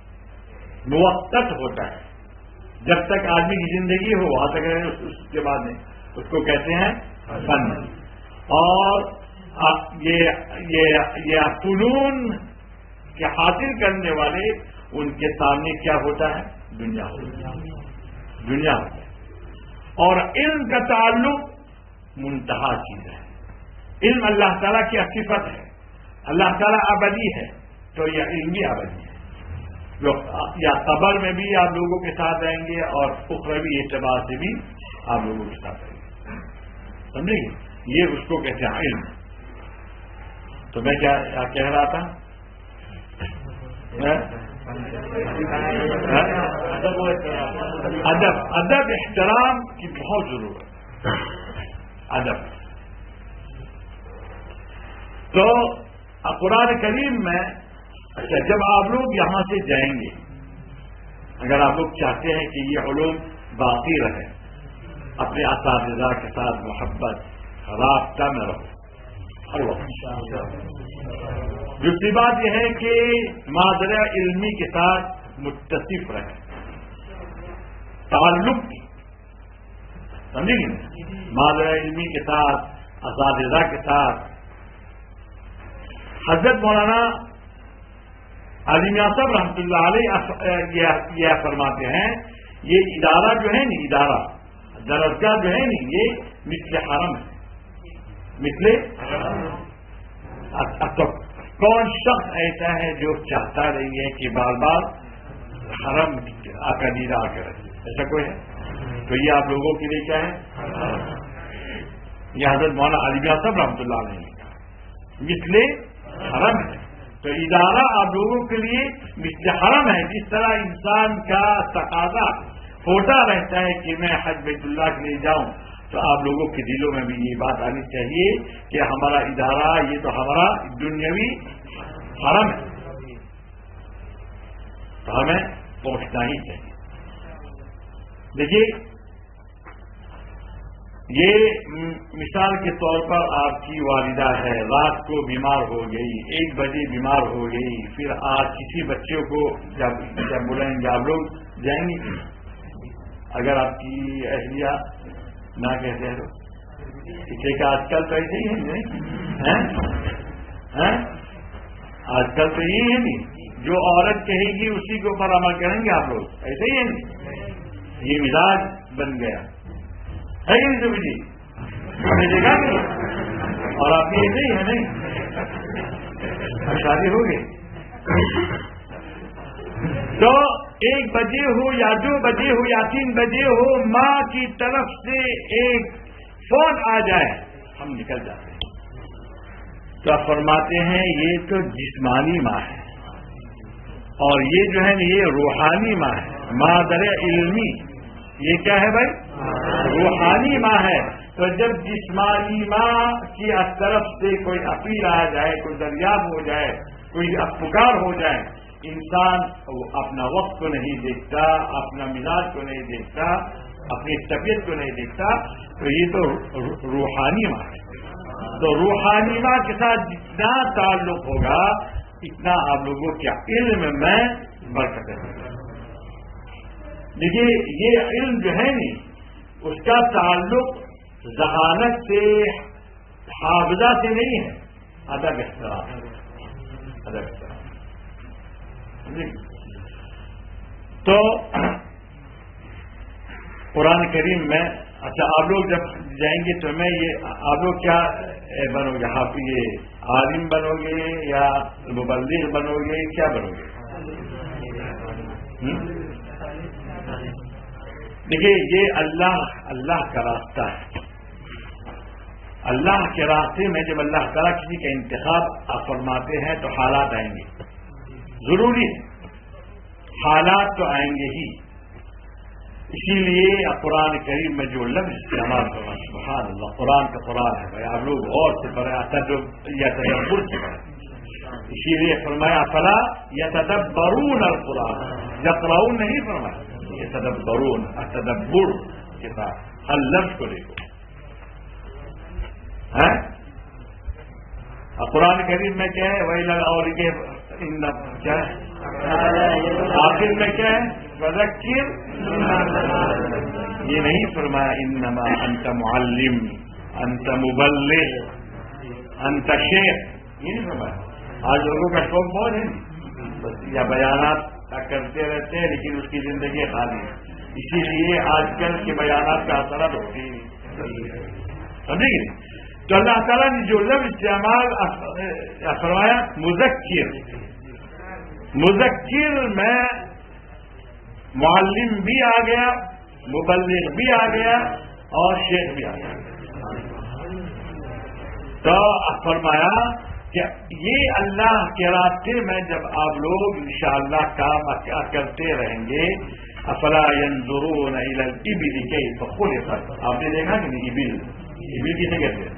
موقت ہوتا ہے، جب تک آدمی کی زندگی ہو وہاں تک رہے، اس کے بعد نہیں، اس کو کہتے ہیں فن۔ اور یہ فنون کے حاصل کرنے والے ان کے سامنے کیا ہوتا ہے، دنیا ہوتا ہے۔ اور علم کا تعلق منتہا چیز ہے، علم اللہ تعالیٰ کی صفت ہے، اللہ تعالیٰ ابدی ہے تو یہ علم بھی ابدی ہے، جو یا قبر میں بھی آپ لوگوں کے ساتھ رہیں گے اور اخروی اعتبار سے بھی آپ لوگوں کے ساتھ رہیں گے، سمجھے گے؟ یہ اس کو کہتے ہیں علم۔ تو میں کیا کہہ رہا تھا، ادب احترام کی بہت ضرورت ہے، ادب۔ تو قرآن کریم میں اچھا جب آپ لوگ یہاں سے جائیں گے، اگر آپ لوگ چاہتے ہیں کہ یہ علوم باقی رہے، اپنے اساتذہ کے ساتھ محبت رابطہ میں رہو ہر وقت۔ دوسری بات یہ ہے کہ مادرہ علمی کے ساتھ متصف رہیں، تعلق کی، سمجھے گی نا، مادر علمی کے ساتھ، اساتذہ کے ساتھ. حضرت مولانا علی میاں صاحب رحمۃ اللہ علیہ یہ فرماتے ہیں یہ ادارہ جو ہے نا، ادارہ درسگاہ جو ہے نا، یہ مثل حرم ہے، مثل تو کون شخص ایسا ہے جو چاہتا نہیں ہے کہ بار بار حرم کا دیدار کرے؟ ایسا کوئی ہے؟ تو یہ آپ لوگوں کے لیے کیا ہے؟ یہ حضرت مولانا علی میاں صاحب رحمۃ اللہ علیہ نے کہا مثل حرم ہے. تو ادارہ آپ لوگوں کے لیے مثل حرم ہے. جس طرح انسان کا تقاضا ہوتا رہتا ہے کہ میں حج بیت اللہ کے لیے جاؤں، تو آپ لوگوں کے دلوں میں بھی یہ بات آنی چاہیے کہ ہمارا ادارہ یہ تو ہمارا دنیاوی حرم ہے، تو ہمیں پہنچنا ہی چاہیے. دیکھیے یہ مثال کے طور پر آپ کی والدہ ہے، رات کو بیمار ہو گئی، 1 بجے بیمار ہو گئی، پھر آج کسی بچے کو جب بلائیں گے آپ لوگ جائیں گے؟ اگر آپ کی اہلیہ نہ کہتے ہیں تو کہ آج کل تو ایسے ہی ہے نہیں، آج کل تو یہ ہے نہیں، جو عورت کہے گی اسی کے اوپر عمل کریں گے آپ لوگ، ایسے ہی ہے نہیں. یہ مزاج بن گیا ہے کہ نہیں سبھی جی؟ ہمیں دیکھا نہیں، اور آپ کی ایسے ہی ہے نہیں، شادی ہو گئی تو 1 بجے ہو یا 2 بجے ہو یا 3 بجے ہو، ماں کی طرف سے ایک فون آ جائے ہم نکل جاتے ہیں. تو آپ فرماتے ہیں یہ تو جسمانی ماں ہے، اور یہ جو ہے نا یہ روحانی ماں ہے، مادر علمی. یہ کیا ہے بھائی؟ روحانی ماں ہے. تو جب جسمانی ماں کی طرف سے کوئی اپیل آ جائے، کوئی دریافت ہو جائے، کوئی پکار ہو جائے، انسان اپنا وقت کو نہیں دیکھتا، اپنا مزاج کو نہیں دیکھتا، اپنی طبیعت کو نہیں دیکھتا. تو یہ تو روحانی ماں ہے. تو روحانی ماں کے ساتھ جتنا تعلق ہوگا اتنا آپ لوگوں کے علم میں برکت ہے. دیکھیے یہ علم جو ہے نا اس کا تعلق ذہانت سے، حافظہ سے نہیں ہے، ادب احترام. تو قرآن کریم میں اچھا آپ لوگ جب جائیں گے تو میں یہ آپ لوگ کیا بنو گے؟ حافظ عالم بنو گے یا مبلغ بنو گے؟ کیا بنو گے؟ دیکھیے یہ اللہ کا راستہ ہے. اللہ کے راستے میں جب اللہ تعالیٰ کسی کا انتخاب فرماتے ہیں تو حالات آئیں گے، ضروری ہے، حالات تو آئیں گے ہی. اسی لیے قرآن کریم میں جو لفظ استعمال کرنا، سبحان اللہ، قرآن کا قرآن ہے بھائی، آپ لوگ غور سے پڑھیں یا تدبر سے پڑھیں. اسی لیے فرمایا فلا یتدبرون القرآن، یقرؤون نہیں فرمایا، یتدبرون، تدبر کے ساتھ ہر لفظ کو دیکھو. قرآن کریم میں کیا ہے؟ وہی لگا، اور کیا ہے آخر میں کیا ہے؟ فذکر، یہ نہیں فرمایا انما انت معلم، انت مبلغ، انت شیخ، یہ نہیں فرمایا. آج لوگوں کا شوق بہت ہے بس یا بیانات کرتے رہتے ہیں لیکن اس کی زندگی خالی ہے. اسی لیے آج کل کے بیانات کا اثرات ہوتی ہے، سمجھے گی؟ تو اللہ تعالیٰ نے جو لفظ استعمال فرمایا مذکر، مذکر میں معلم بھی آ گیا، مبلغ بھی آ گیا اور شیخ بھی آ گیا. تو فرمایا کہ یہ اللہ کے راستے میں جب آپ لوگ انشاءاللہ کام کرتے رہیں گے، افلا ينظرون الى الابل كيف خلقت، آپ نے دیکھا کہ نہیں؟ ابل کسے کہتے ہیں؟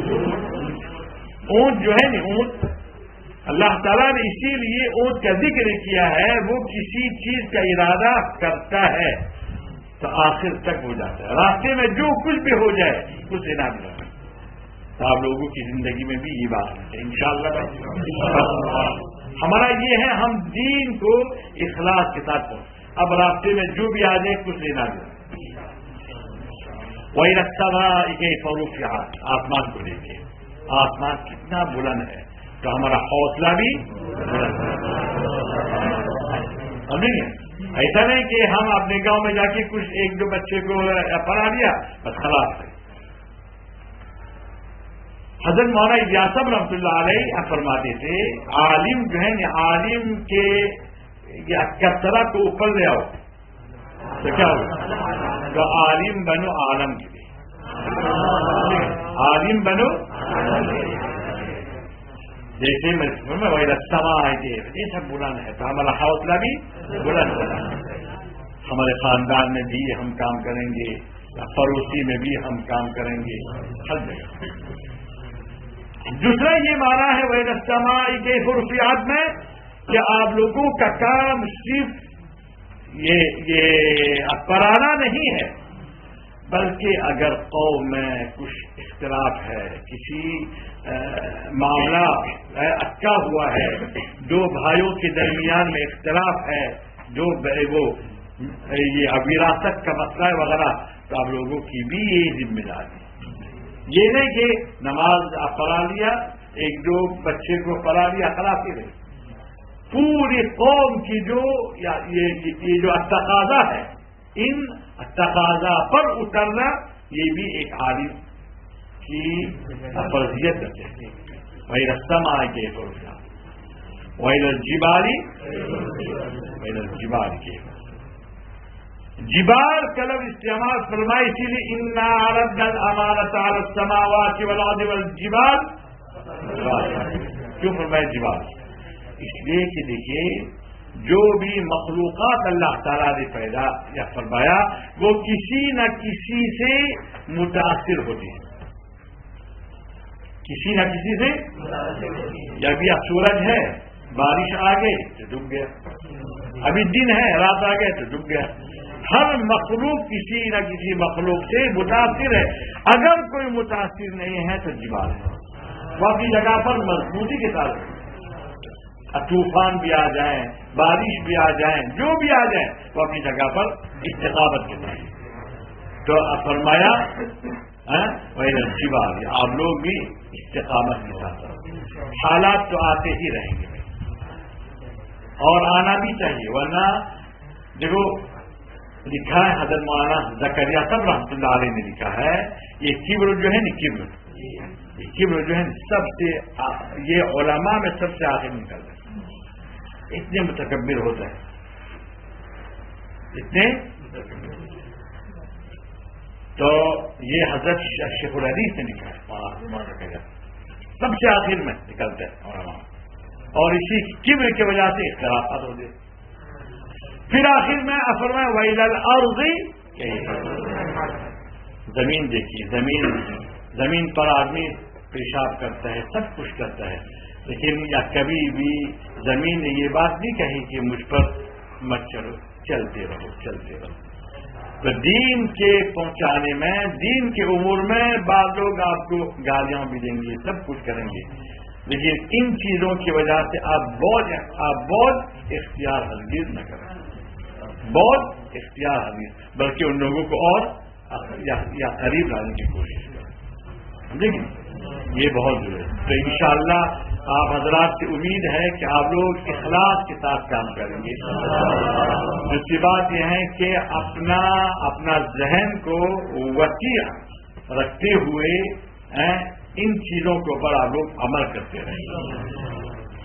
اونٹ جو ہے نا، اونٹ اللہ تعالیٰ نے اسی لیے اونٹ کا ذکر کیا ہے. وہ کسی چیز کا ارادہ کرتا ہے تو آخر تک ہو جاتا ہے، راستے میں جو کچھ بھی ہو جائے اسے نہ ملا. تو آپ لوگوں کی زندگی میں بھی یہ بات ہے انشاءاللہ. ہمارا یہ ہے ہم دین کو اخلاص کے ساتھ اب راستے میں جو بھی آ جائے کچھ لینا دے. وَإِلَى السَّمَاءِ كَيْفَ رُفِعَتْ، آسمان کو دیکھیے، آسمان کتنا بلند ہے، تو ہمارا حوصلہ بھی بلند ہے. سمجھیں؟ ایسا نہیں کہ ہم اپنے گاؤں میں جا کے کچھ ایک دو بچے کو پڑھا دیا بس خلاص ہے. حضرت مولانا الیاس رحمۃ اللہ علیہ فرماتے تھے عالم جو ہے عالم کے کثرہ کو اوپر لے آؤ تو کیا ہوگا؟ تو عالم بنو عالم کے لیے، عالم بنو جیسے میں وہی رستہ آئے یہ سب بلند ہے تو ہمارا حوصلہ بھی بلند ہے. ہمارے خاندان میں بھی ہم کام کریں گے، پڑوسی میں بھی ہم کام کریں گے، ہر جگہ. دوسرا یہ مانا ہے وہ رستما کے خرفیات میں کہ آپ لوگوں کا کام صرف یہ پرانا نہیں ہے، بلکہ اگر قوم میں کچھ اختلاف ہے، کسی معاملہ اٹکا ہوا ہے، دو بھائیوں کے درمیان میں اختلاف ہے، جو وہ یہ وراثت کا مسئلہ ہے وغیرہ، تو آپ لوگوں کی بھی یہ ذمہ داری. یہ نہیں کہ نماز آپ پڑھا لیا، ایک دو بچے کو پڑھا لیا، خلاص ہی نہیں. پوری قوم کی جو یہ جو تقاضا ہے، ان تقاضا پر اترنا یہ بھی ایک عالم کی فرضیت ہے. وہی رستم آئے کے وہی جباری کے جبال کا لفظ استعمال فرمائے، اسی لیے انا عرضنا الامانۃ علی السماوات والارض والجبال. کیوں فرمائے جبال؟ اس لیے کہ دیکھیے جو بھی مخلوقات اللہ تعالیٰ نے پیدا یا فرمایا وہ کسی نہ کسی سے متاثر ہوتی ہے، کسی نہ کسی سے. یا ابھی اب سورج ہے، بارش آ گئی تو ڈوب گیا، ابھی دن ہے رات آ گئے تو ڈوب گیا. ہر مخلوق کسی نہ کسی مخلوق سے متاثر ہے. اگر کوئی متاثر نہیں ہے تو جبال ہے، وہ اپنی جگہ پر مضبوطی کے ساتھ. طوفان بھی آ جائیں، بارش بھی آ جائیں، جو بھی آ جائیں وہ اپنی جگہ پر استقامت کے ساتھ. تو فرمایا وہی جبال، آپ لوگ بھی استقامت کے ساتھ. حالات تو آتے ہی رہیں گے اور آنا بھی چاہیے، ورنہ دیکھو لکھا ہے حضرت مولانا زکریا صاحب رحمۃ اللہ علیہ نے لکھا ہے یہ کبر جو ہے نا، کبر جو ہے سب سے یہ علماء میں سب سے آخر نکل رہا ہے. اتنے متکبر ہوتا ہے، اتنے تو یہ حضرت شیخ الحدیث نے لکھا ہے سب سے آخر میں نکلتے ہیں علماء، اور اسی کبر کی وجہ سے اختلافات ہوتے. پھر آخر میں فرمایا وَإِلَى الْأَرْضِ، زمین دیکھیے، زمین پر آدمی پیشاب کرتا ہے، سب کچھ کرتا ہے، لیکن یا کبھی بھی زمین نے یہ بات نہیں کہی کہ مجھ پر مت چلو، چلتے رہو. تو دین کے پہنچانے میں، دین کے امور میں بعض لوگ آپ کو گالیاں بھی دیں گے، سب کچھ کریں گے، لیکن ان چیزوں کی وجہ سے آپ بہت اختیار ہرگز نہ کریں، بہت اختیار حدیث، بلکہ ان لوگوں کو اور یا قریب لانے کی کوشش کریں. لیکن یہ بہت ضروری ہے. تو انشاءاللہ آپ حضرات سے امید ہے کہ آپ لوگ اخلاص کے ساتھ کام کریں گے. دوسری بات یہ ہے کہ اپنا ذہن کو وسیع رکھتے ہوئے ان چیزوں کے اوپر آپ لوگ عمل کرتے رہیں گے.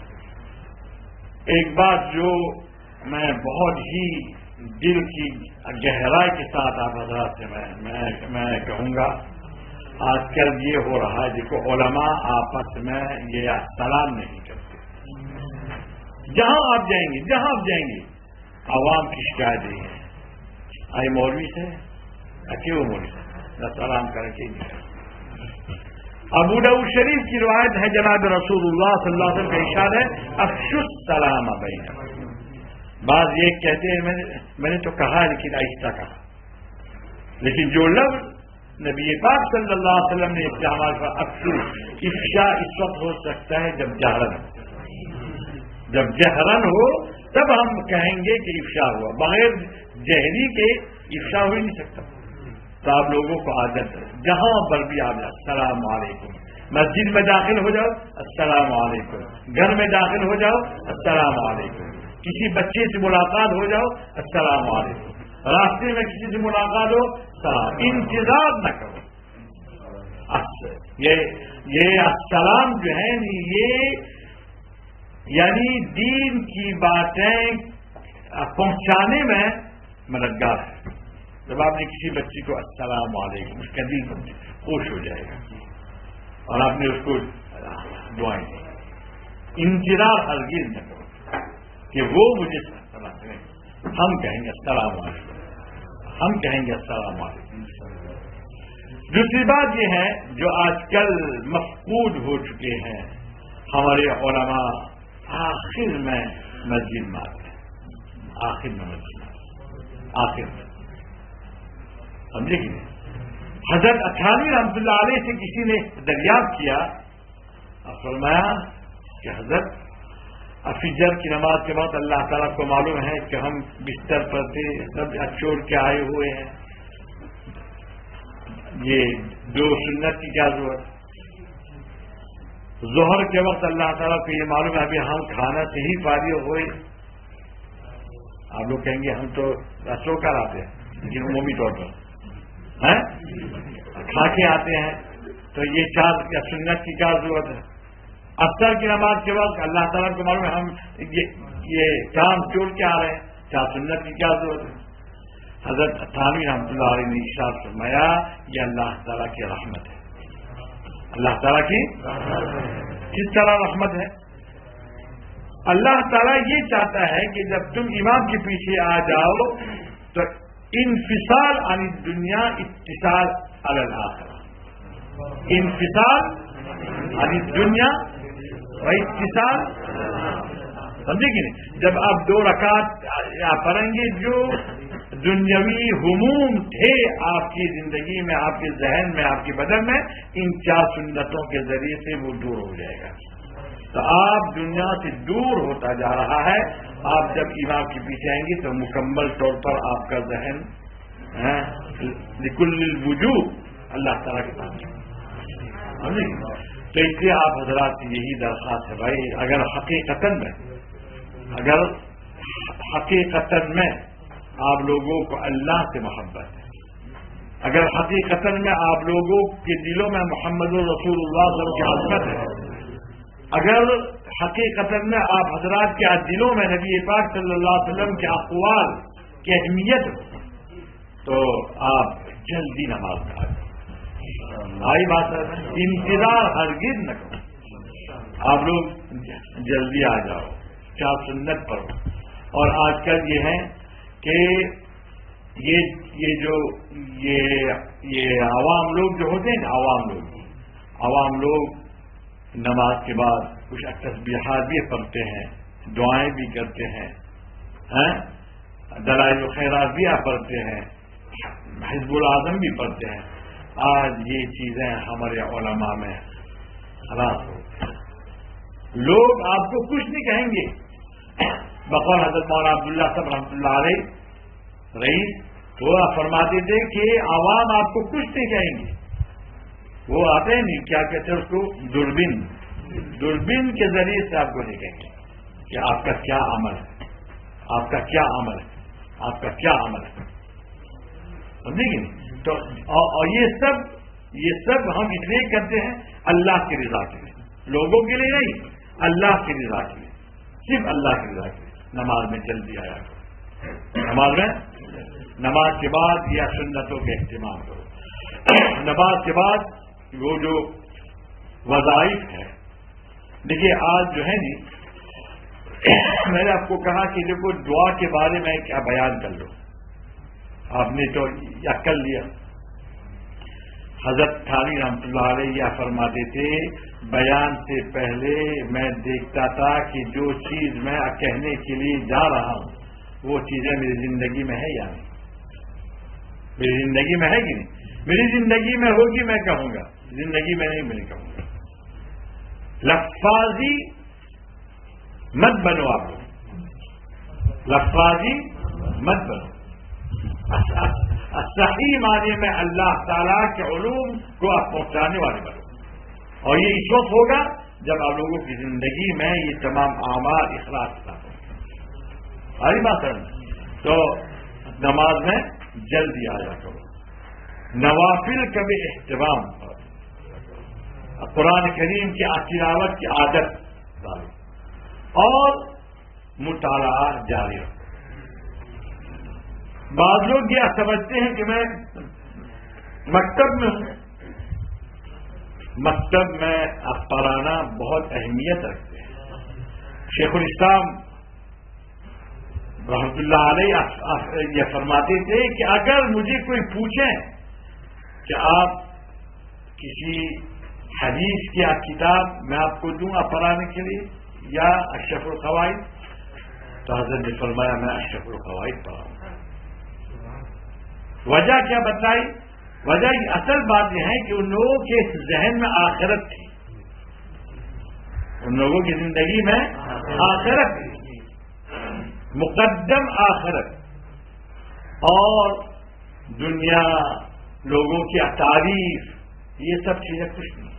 ایک بات جو میں بہت ہی دل کی گہرائی کے ساتھ آپ حضرات سے میں کہوں گا، آج کل یہ ہو رہا ہے دیکھو علماء آپس میں یہ سلام نہیں کرتے. جہاں آپ جائیں گے عوام کی شکایت یہ ہے، آئے مولوی سے کیوں مولوی سے نہ سلام کر کے نہیں. ابو داؤد شریف کی روایت ہے، جناب رسول اللہ صلی اللہ علیہ وسلم کا ارشاد ہے افشوا السلام بینکم. بعض یہ کہتے ہیں میں نے تو کہا لیکن آہستہ کہا، لیکن جو لفظ نبی پاک صلی اللہ علیہ وسلم نے استعمال کا افشا اس وقت ہو سکتا ہے جب جہرن ہو تب ہم کہیں گے کہ افشا ہوا. بغیر جہری کے افشا ہو ہی نہیں سکتا. تو آپ لوگوں کو عادت ہے جہاں پر بھی آپ السلام علیکم. مسجد میں داخل ہو جاؤ السلام علیکم. گھر میں داخل ہو جاؤ السلام علیکم. کسی بچے سے ملاقات ہو جاؤ السلام علیکم. راستے میں کسی سے ملاقات ہو سلام. انتظار نہ کرو. یہ السلام جو ہے یہ یعنی دین کی باتیں پہنچانے میں مددگار ہے. جب آپ نے کسی بچی کو السلام علیکم اس کا دل خوش ہو جائے گا اور آپ نے اس کو دعائیں دی. انتظار ہرگز نہ کرو کہ وہ مجھے سلام کریں. ہم کہیں گے السلام علیکم. ہم کہیں گے السلام علیکم. دوسری بات یہ ہے جو آج کل مفقود ہو چکے ہیں. ہمارے علماء آخر میں مسجد میں آتے ہیں. آخر میں مسجد میں آخر میں سمجھے کہ حضرت اٹھانی رحمۃ اللہ علیہ سے کسی نے دریافت کیا اور فرمایا کہ حضرت فجر کی نماز کے بعد اللہ تعالیٰ کو معلوم ہے کہ ہم بستر پر تھے سب چھوڑ کے آئے ہوئے ہیں. یہ دو سنت کی کیا ضرورت. ظہر کے وقت اللہ تعالیٰ کو یہ معلوم ہے ابھی ہم کھانا سے ہی فارغ ہوئے. آپ لوگ کہیں گے ہم تو رسو کر آتے ہیں لیکن عمومی طور پر کھا کے آتے ہیں. تو یہ چار یا سنت کی کیا ضرورت ہے. افطر کی نماز کے وقت اللہ تعالیٰ کو معلوم ہے ہم یہ کام چھوڑ کے آ رہے ہیں. چار سنت کی کیا ضرورت ہے. حضرت تھانوی رحمۃ اللہ علیہ نے ارشاد فرمایا یہ اللہ تعالیٰ کی رحمت ہے. اللہ تعالیٰ کی کس طرح رحمت ہے. اللہ تعالیٰ یہ چاہتا ہے کہ جب تم امام کے پیچھے آ جاؤ تو انفصال عن الدنیا اتصال علی الآخرہ. انفصال عن الدنیا و اتصال سمجھے کہ نہیں. جب آپ 2 رکعت پڑھیں گے جو دنیاوی ہموم تھے آپ کی زندگی میں آپ کے ذہن میں آپ کے بدن میں ان 4 سنتوں کے ذریعے سے وہ دور ہو جائے گا. تو آپ دنیا سے دور ہوتا جا رہا ہے. آپ جب امام کے پیچھے آئیں گے تو مکمل طور پر آپ کا ذہن لکل الوجوہ اللہ تعالیٰ کے پاس. تو اس لیے آپ حضرات کی یہی درخواست ہے بھائی اگر حقیقتاً میں آپ لوگوں کو اللہ سے محبت ہے, اگر حقیقتاً میں آپ لوگوں کے دلوں میں محمد رسول اللہ صلی اللہ علیہ وسلم کی عظمت ہے, اگر حقیقتاً میں آپ حضرات کے دلوں میں نبی پاک صلی اللہ علیہ وسلم کے اقوال کی اہمیت تو آپ جلدی نماز میں آ جائیں. آئی بات ہے, انتظار ہرگز نہ کرو. آپ لوگ جلدی آ جاؤ, 4 سنت پڑھو. اور آج کل یہ ہے کہ یہ عوام لوگ جو ہوتے ہیں عوام لوگ نماز کے بعد کچھ تسبیحات بھی پڑھتے ہیں, دعائیں بھی کرتے ہیں, دلائل و خیرات بھی پڑھتے ہیں, حزب الاعظم بھی پڑھتے ہیں. آج یہ چیزیں ہمارے علماء میں خلاص ہو گئی. لوگ آپ کو کچھ نہیں کہیں گے. بقول حضرت مولانا عبداللہ صاحب رحمۃ اللہ علیہ رئیس وہ فرماتے تھے کہ عوام آپ کو کچھ نہیں کہیں گے. وہ آتے ہیں نہیں کیا کہتے ہیں اس کو دوربین کے ذریعے سے آپ کو دیکھیں گے کہ آپ کا کیا عمل ہے, آپ کا کیا عمل ہے, آپ کا کیا عمل ہے. سمجھے گی نہیں. تو اور یہ سب ہم اس لیے کرتے ہیں اللہ کی رضا کے لیے, لوگوں کے لیے نہیں, اللہ کی رضا کے لیے, صرف اللہ کی رضا کے لیے. نماز میں جلدی آیا کرو, نماز کے بعد یا سنتوں کے اہتمام کرو. نماز کے بعد وہ جو وظائف ہے, دیکھیے آج جو ہے میں نے آپ کو کہا کہ دیکھو دعا کے بارے میں کیا بیان کر لو, آپ نے تو یا کر لیا. حضرت تھانوی رحمۃ اللہ علیہ یہ فرماتے تھے بیان سے پہلے میں دیکھتا تھا کہ جو چیز میں کہنے کے لیے جا رہا ہوں وہ چیزیں میری زندگی میں ہے یا نہیں. میری زندگی میں ہے کہ نہیں. میری زندگی میں ہوگی میں کہوں گا, زندگی میں نہیں میں کہوں گا. لفاظی مت بنو آپ لوگ, لفظی مت بنو. صحیح معنی میں اللہ تعالیٰ کے علوم کو آپ پہنچانے والے بنو. اور یہ اس وقت ہوگا جب آپ لوگوں کی زندگی میں یہ تمام اعمال اخلاص کا ہو. ساری بات ہے. تو نماز میں جلدی آیا کرو. نوافل کا بھی اہتمام کرو. قرآن کریم کی تلاوت کی عادت ڈالو اور مطالعہ جاری رکھو. بعض لوگ یہ سمجھتے ہیں کہ میں مکتب میں ہوں. مکتب میں پڑھانا بہت اہمیت رکھتے ہیں. شیخ الاسلام رحمۃ اللہ علیہ یہ فرماتے تھے کہ اگر مجھے کوئی پوچھے کہ آپ کسی حدیث کی کتاب میں آپ کو دوں پڑھانے کے لیے یا اشرف القواعد، تو حضرت نے فرمایا میں اشرف القواعد پڑھاؤں. وجہ کیا بتائی؟ وجہ اصل بات یہ ہے کہ ان لوگوں کے ذہن میں آخرت تھی. ان لوگوں کی زندگی میں آخرت تھی. مقدم آخرت اور دنیا، لوگوں کی تعریف، یہ سب چیزیں کچھ نہیں.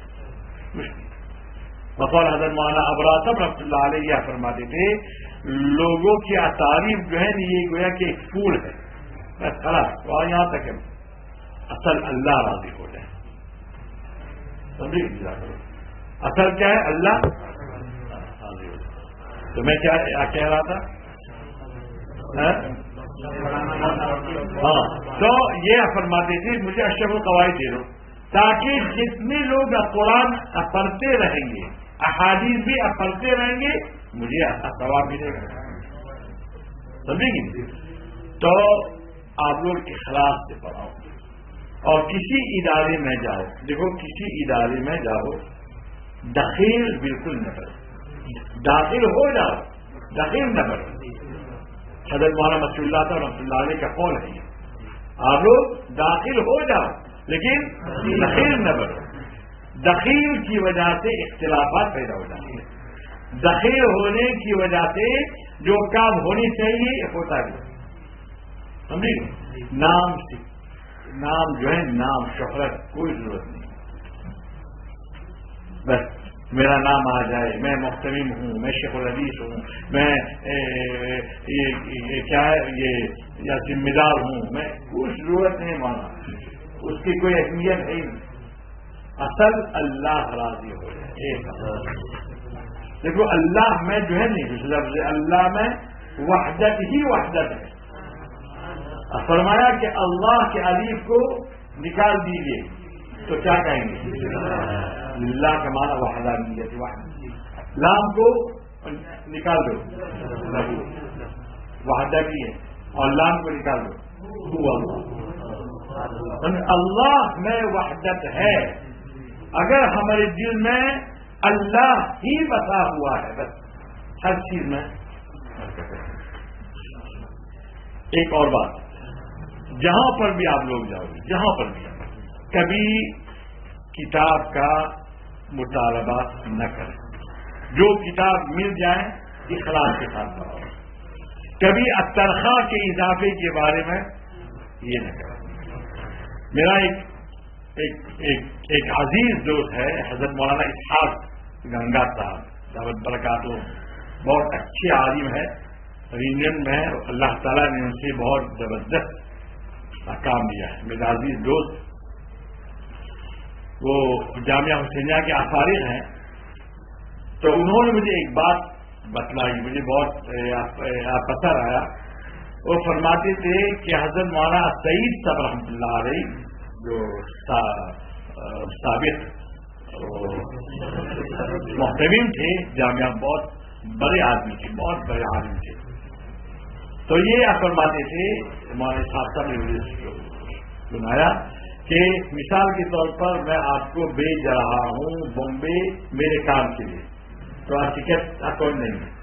بقول حضرت مولانا ابراسم رحمۃ اللہ علیہ یہ فرماتے تھے لوگوں کی تعریف جو ہے یہ گویا کہ ایک پھول ہے بس خلاص اور یہاں تک ہے. اصل اللہ راضی ہو جائے. سمجھے؟ اصل کیا ہے؟ اللہ راضی ہو جائے. تو میں کیا کہہ رہا تھا؟ ہاں، تو یہ فرماتے تھے مجھے اشرف القواعد دے دو تاکہ جتنے لوگ قرآن پڑھتے رہیں گے، احادیث بھی پڑھتے رہیں گے، مجھے ثواب ملے گا. سمجھے گی؟ تو آپ لوگ اخلاص سے پڑھاؤ اور کسی ادارے میں جاؤ. دیکھو کسی ادارے میں جاؤ دخیل بالکل نہ کرو. داخل ہو جاؤ، دخیل نہ کرو. حضرت مولانا مسعود اللہ صاحب رحمۃ اللہ علیہ کا قول ہے آپ لوگ داخل ہو جاؤ لیکن دخیل نہ کرو. دخیل کی وجہ سے اختلافات پیدا ہو جاتے ہیں. دخیل ہونے کی وجہ سے جو کام ہونی چاہیے ہوتا ہے. سمجھے؟ نام جو ہے نام شہرت کوئی ضرورت نہیں. بس میرا نام آ جائے، میں محتمم ہوں، میں شیخ الحدیث ہوں، میں کیا ہے یہ یا ذمہ دار ہوں، میں کچھ ضرورت نہیں مانا. اس کی کوئی اہمیت ہے نہیں. اصل اللہ راضی ہو جائے. ایک دیکھو اللہ میں جو ہے نہیں لفظ اللہ میں وحدت ہی وحدت ہے. فرمایا کہ اللہ کے الف کو نکال دیجیے تو کیا کہیں گے؟ اللہ کا معنی وحدانیت واحد. لام کو نکال دو وحدت ہی ہے اور لام کو نکال دو اللہ میں وحدت ہے. اگر ہمارے دل میں اللہ ہی بسا ہوا ہے بس ہر چیز میں. ایک اور بات، جہاں پر بھی آپ لوگ جاؤ گے، جہاں پر بھی کبھی کتاب کا مطالبہ نہ کریں. جو کتاب مل جائے اخلاص کے ساتھ پڑھو. کبھی تنخواہ کے اضافے کے بارے میں یہ نہ کریں. میرا ایک عزیز دوست ہے حضرت مولانا اسحاق گنگا صاحب دعوت برکاتہ، بہت اچھے عالم ہے، رینجن میں ہے. اللہ تعالیٰ نے ان سے بہت زبردست کام دیا ہے. میرا عزیز دوست وہ جامعہ حسینیہ کے فارغ ہیں، تو انہوں نے مجھے ایک بات بتلائی، مجھے بہت پسند آیا. وہ فرماتے تھے کہ حضرت مولانا سعید صاحب رحمۃ اللہ علیہ جو سابق محتمم تھے جامعہ، بہت بڑے آدمی تھے، بہت بڑے عالم تھے. تو یہ فرماتے تھے مولانا صاحب نے مجھے سنایا کہ مثال کے طور پر میں آپ کو بھیج رہا ہوں بمبے میرے کام کے لیے، تو آپ ٹکٹ کون دیں گے؟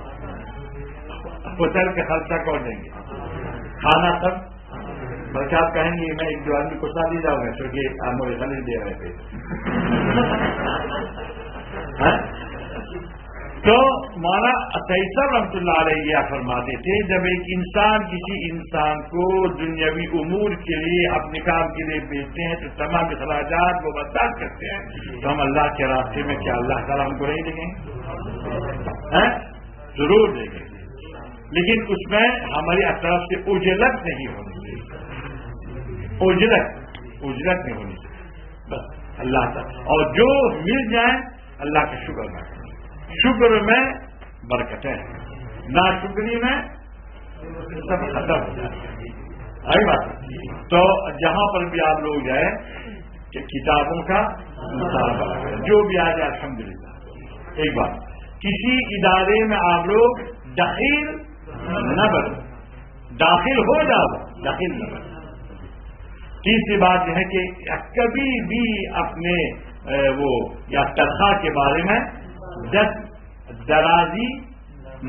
ہوٹل کا خرچہ کون دیں گے؟ کھانا سب بلکہ آپ کہیں گے میں ایک دو آدمی کو ساتھ لے جاؤں گا کیونکہ آپ مجھے خالی دے رہے تھے. تو مانا تیسر رحمۃ اللہ علیہ فرماتے تھے جب ایک انسان کسی انسان کو دنیاوی امور کے لیے اپنے کام کے لیے بھیجتے ہیں تو تمام اخراجات وہ برداشت کرتے ہیں، تو ہم اللہ کے راستے میں کیا اللہ تعالیٰ ہم کو نہیں دیں گے؟ ضرور دیں گے، لیکن اس میں ہماری طرف سے اجرت نہیں ہونی چاہیے، اجرت نہیں ہونی چاہیے، بس اللہ تعالیٰ، اور جو مل جائے اللہ کا شکر نہ کریں، شکر میں برکتیں ہیں، نا شکری میں سب ختم ہو جاتا ہے۔ آئی بات، تو جہاں پر بھی آپ لوگ جائیں کہ کتابوں کا مطالعہ کریں، جو بھی آ جائے الحمدللہ۔ ایک بات، کسی ادارے میں آپ لوگ داخل نہ بنو، داخل ہو جاؤ، داخل نہ بنو۔ تیسری بات یہ ہے کہ کبھی بھی اپنے وہ یا تنخواہ کے بارے میں دست درازی نہ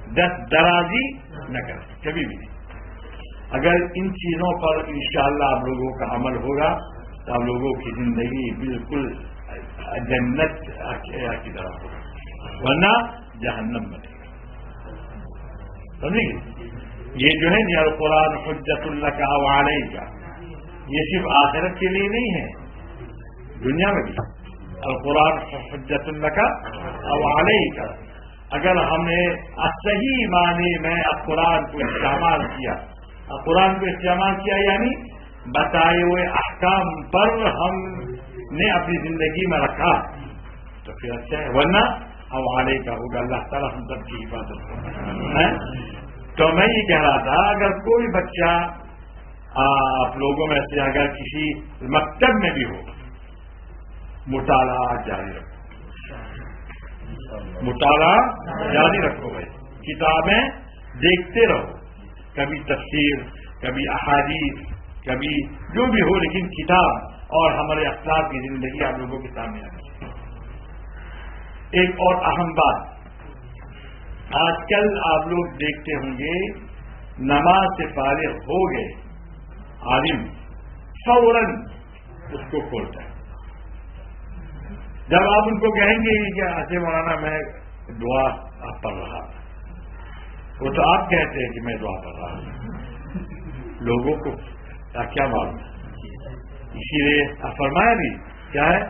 کریں، کبھی بھی نہیں۔ اگر ان چیزوں پر انشاءاللہ آپ لوگوں کا عمل ہوگا تو آپ لوگوں کی زندگی بالکل جنت کی طرح ہوگی، ورنہ جہنم بنے گا۔ سمجھے؟ یہ جو ہے نا القرآن حجت لک او علیک، یہ صرف آخرت کے لیے نہیں ہے، دنیا میں بھی القرآن حجت لک او علیک۔ اگر ہم نے صحیح معنی میں قرآن کو استعمال کیا، یعنی بتائے ہوئے احکام پر ہم نے اپنی زندگی میں رکھا تو پھر اچھا ہے، ورنہ او علیک ہوگا۔ اللہ تعالیٰ ہم سب کی حفاظت کرے۔ تو میں یہ کہہ رہا تھا، اگر کوئی بچہ آپ لوگوں میں سے اگر کسی مکتب میں بھی ہو، مطالعہ جاری رکھو، بھائی، کتابیں دیکھتے رہو، کبھی تفسیر، کبھی احادیث، کبھی جو بھی ہو، لیکن کتاب اور ہمارے اخلاق کی زندگی آپ لوگوں کے سامنے آنی چاہیے۔ ایک اور اہم بات، آج کل آپ لوگ دیکھتے ہوں گے نماز سے فارغ ہو گئے عالم فوراً اس کو کھولتا ہے۔ جب آپ ان کو کہیں گے کہ ایسے مولانا میں دعا پڑھ رہا تھا، وہ تو آپ کہتے ہیں کہ میں دعا پڑھ رہا ہوں، لوگوں کو کیا معلوم ہے؟ اسی لیے فرمایا بھی کیا ہے،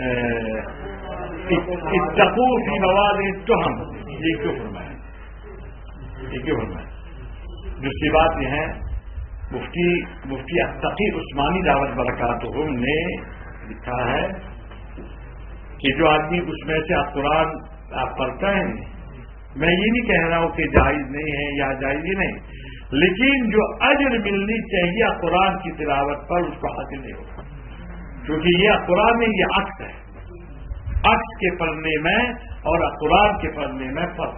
اتقوا فی مواضع التہم، یہ کیوں فرمایا؟ دوسری بات یہ ہے، مفتی التقی عثمانی دعوت برکاتہم نے لکھا ہے کہ جو آدمی اس میں سے قرآن آپ پڑھتا ہے، میں یہ نہیں کہہ رہا ہوں کہ جائز نہیں ہے یا جائز ہی نہیں، لیکن جو اجر ملنی چاہیے قرآن کی تلاوت پر اس کو حاصل نہیں ہوگا، کیونکہ یہ قرآن میں یہ عکس ہے، عکس کے پڑھنے میں اور قرآن کے پڑھنے میں فرق۔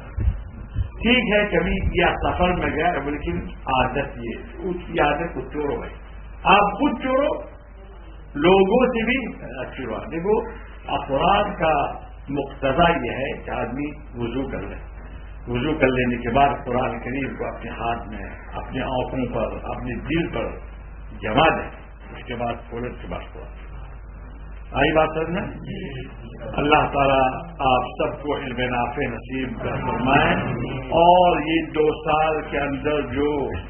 ٹھیک ہے کبھی یا سفر میں گیا، لیکن عادت یہ اس کی عادت کو چورو بھائی، آپ خود چورو، لوگوں سے بھی چورو۔ دیکھو قرآن کا مقتضا یہ ہے کہ آدمی وضو کر لے، وضو کر لینے کے بعد قرآن کریم کو اپنے ہاتھ میں، اپنے آنکھوں پر، اپنے دل پر جما دیں، اس کے بعد کھولے، اس کے بعد قرآن۔ آئی بات سمجھ میں؟ اللہ تعالیٰ آپ سب کو علم نافع نصیب فرمائے، اور یہ 2 سال کے اندر جو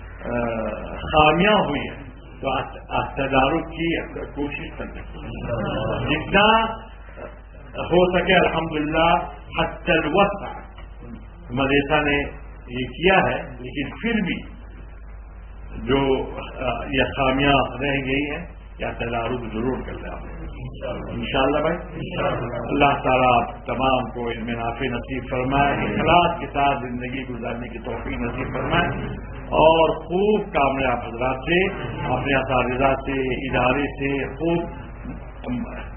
خامیاں ہوئی ہیں تو تدارک کی کوشش کریں، جتنا ہو سکے الحمدللہ حتی الوسع مدرسہ نے یہ کیا ہے، لیکن پھر بھی جو یہ خامیاں رہ گئی ہیں یا تدارک ضرور کر لیں آپ انشاءاللہ بھائی۔ اللہ تعالیٰ آپ تمام کو علم نافع نصیب فرمائے، اخلاص کے ساتھ زندگی گزارنے کی توفیق نصیب فرمائے، اور خوب کامیاب حضرات سے، اپنے اساتذہ سے، ادارے سے خوب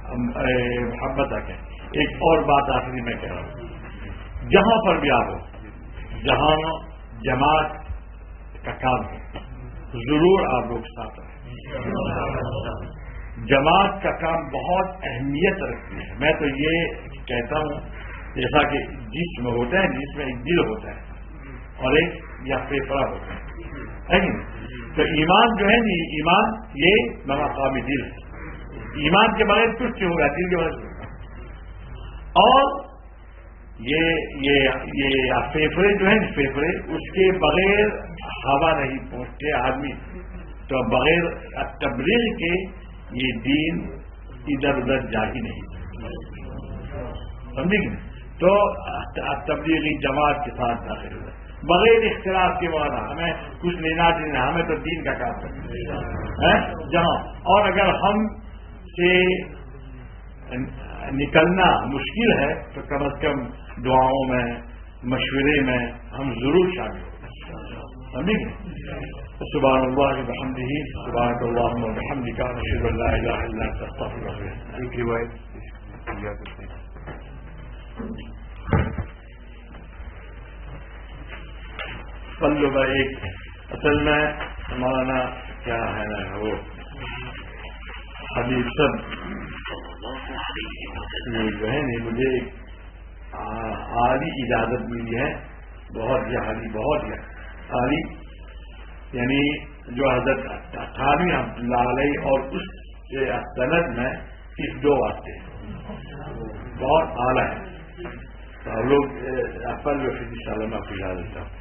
محبت رکھیں۔ ایک اور بات آخری میں کہہ رہا ہوں، جہاں پر بھی آپ ہو، جہاں جماعت کا کام ہے، ضرور آپ لوگ ساتھ رہیں۔ جماعت کا کام بہت اہمیت رکھتی ہے۔ میں تو یہ کہتا ہوں، جیسا کہ جسم ہوتا ہے، جس میں ایک دل ہوتا ہے اور ایک یا پھیپھڑا ہوتا ہے نہیں؟ تو ایمان جو ہے نا، ایمان یہ بمقام دل ہے، ایمان کے بغیر کچھ نہیں ہوگا، دل کے بغیر ہوگا۔ اور یہ پھیپھڑے جو ہیں پھیپھڑے اس کے بغیر ہوا نہیں پہنچتے آدمی، تو بغیر تبلیغ کے یہ دین ادھر ادھر جا ہی نہیں، سمجھیں گے؟ تو تبلیغی جماعت کے ساتھ داخل ہو بغیر اختلاف کے بعد ہمیں کچھ لینا دینا، ہمیں تو دین کا کام کرنا ہے جہاں، اور اگر ہم سے نکلنا مشکل ہے تو کم از کم دعاؤں میں مشورے میں ہم ضرور شامل ہوں، سمجھیں گے؟ سبحان اللہ وبحمدہ، سبحانک اللہم وبحمدک، اشہد ان لا الہ الا انت، استغفرک و اتوب الیک۔ ایک روایت پلو ایک اصل میں مولانا کیا ہے نا وہ حبیب سب جو ہے نا، مجھے عالی اجازت ملی ہے، بہت ہی عالی، بہت ہی عالی، یعنی جو حضرت 18ویں رحمۃ اللہ علیہ اور اس کے سند میں اس دو واسطے بہت اعلیٰ ہے، تو ہم لوگ اپن جو ان شاء اللہ میں آپ کو یاد دیتا ہوں۔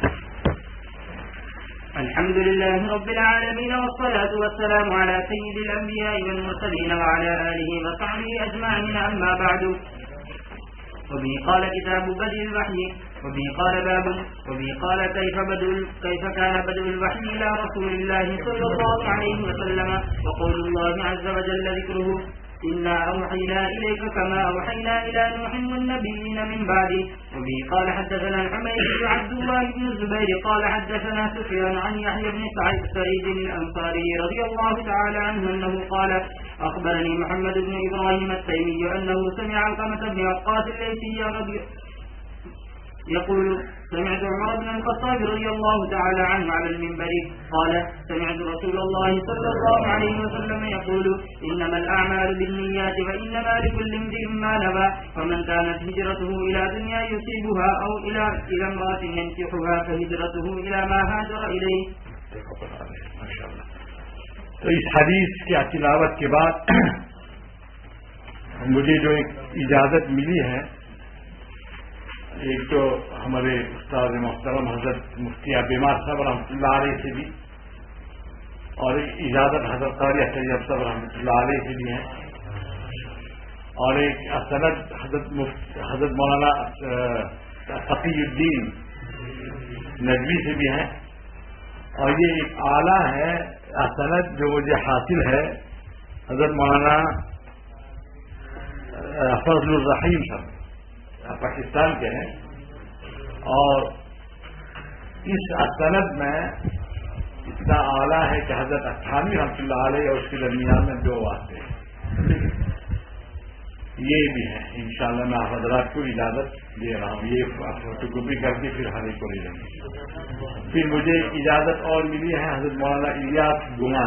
الحمد لله رب العالمين، والصلاة والسلام على سيد الأنبياء والمرسلين وعلى آله وصحبه أجمعين، أما بعد. وبه قال كتاب بدء الوحي، وبه قال باب، وبه قال كيف كان بدء الوحي إلى رسول الله صلى الله عليه وسلم، وقول الله عز وجل ذكره: إنا أوحينا إليك كما أوحينا إلى نوح والنبيين من بعده. وبه قال حدثنا الحميدي عبد الله بن الزبير قال حدثنا سفيان عن يحيى بن سعيد الأنصاري رضي الله تعالى عنه أنه قال: أخبرني محمد بن إبراهيم التيمي أنه سمع علقمة بن وقاص الليثي يقول: سمعت عمر بن الخطاب رضي الله تعالى عنه على المنبر قال: سمعت رسول الله صلى الله عليه وسلم يقول: إنما الأعمال بالنيات وإنما لكل امرئ ما نوى، فمن كانت هجرته إلى دنيا يصيبها أو إلى امرأة ينكحها فهجرته إلى ما هاجر إليه. تو اس حدیث کی تلاوت کے بعد مجھے جو ایک اجازت ملی ہے، ایک تو ہمارے استاد محترم حضرت مفتی بیمار صاحب رحمۃ اللہ علیہ سے بھی، اور ایک اجازت حضرت قاری طیب صاحب رحمۃ اللہ علیہ سے بھی ہے، اور ایک سند حضرت مولانا تقی الدین ندوی سے بھی ہے، اور یہ ایک اعلیٰ ہے سند جو مجھے حاصل ہے حضرت مولانا فضل الرحیم صاحب پاکستان کے ہیں، اور اس سند میں اتنا اعلیٰ ہے کہ حضرت 18ویں رحمۃ اللہ علیہ اور اس کے درمیان میں دو واسطے ہیں، یہ بھی ہے۔ انشاءاللہ میں حضرات کو اجازت دے رہا ہوں، یہ فوٹو کاپی کر کے پھر ہر ایک کو لے لیں گے۔ پھر مجھے اجازت اور ملی ہے حضرت مولانا الیاس گمان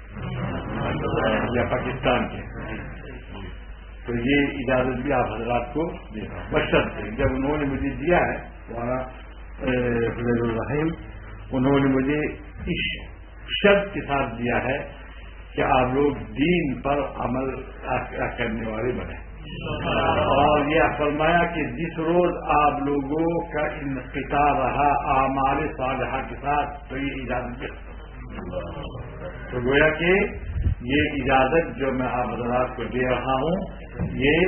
پاکستان کے، تو یہ اجازت بھی آپ حضرات کو دے رہا ہوں بشرط ہے جب انہوں نے مجھے دیا ہے مولانا فضل الرحیم، انہوں نے مجھے اس شرط کے ساتھ دیا ہے کہ آپ لوگ دین پر عمل کرنے والے بنے، اور یہ فرمایا کہ جس روز آپ لوگوں کا انقطاع رہا اعمال صالحہ کے ساتھ تو یہ اجازت دیا، تو گویا کہ یہ اجازت جو میں آپ حضرات کو دے رہا ہوں یہ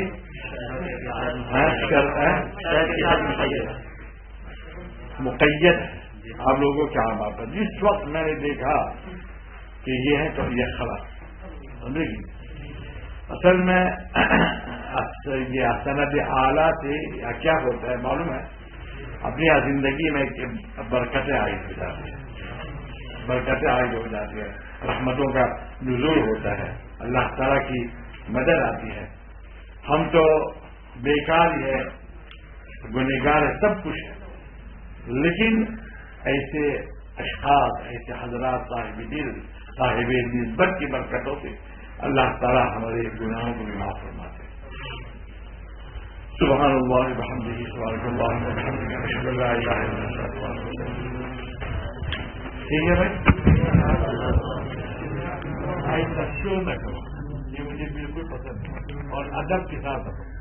مقید ہے آپ لوگوں کے اعمال پر۔ جس وقت میں نے دیکھا کہ یہ ہے تو یہ خلاص سمجھے گی۔ اصل میں یہ سند اعلیٰ سے کیا ہوتا ہے معلوم ہے، اپنی زندگی میں برکتیں عائد ہو جاتی ہیں، برکتیں عائد ہو جاتی ہے، رحمتوں کا نزول ہوتا ہے، اللہ تعالیٰ کی مدد آتی ہے۔ ہم تو بیکار ہی ہے، گنہگار ہے، سب کچھ ہے، لیکن ایسے اشخاص، ایسے حضرات صاحب دل، صاحب نسبت کی برکتوں سے اللہ تعالیٰ ہمارے گناہوں کو بھی معاف فرماتے ہیں۔ سبحان اللہ وبحمدہ، سبحان اللہ وبحمدہ، اشہد ان لا الہ الا اللہ۔ ٹھیک ہے بھائی، آئندہ شو نہ کرو، یہ مجھے بالکل پسند ہے، اور ادب کے ساتھ رکھو۔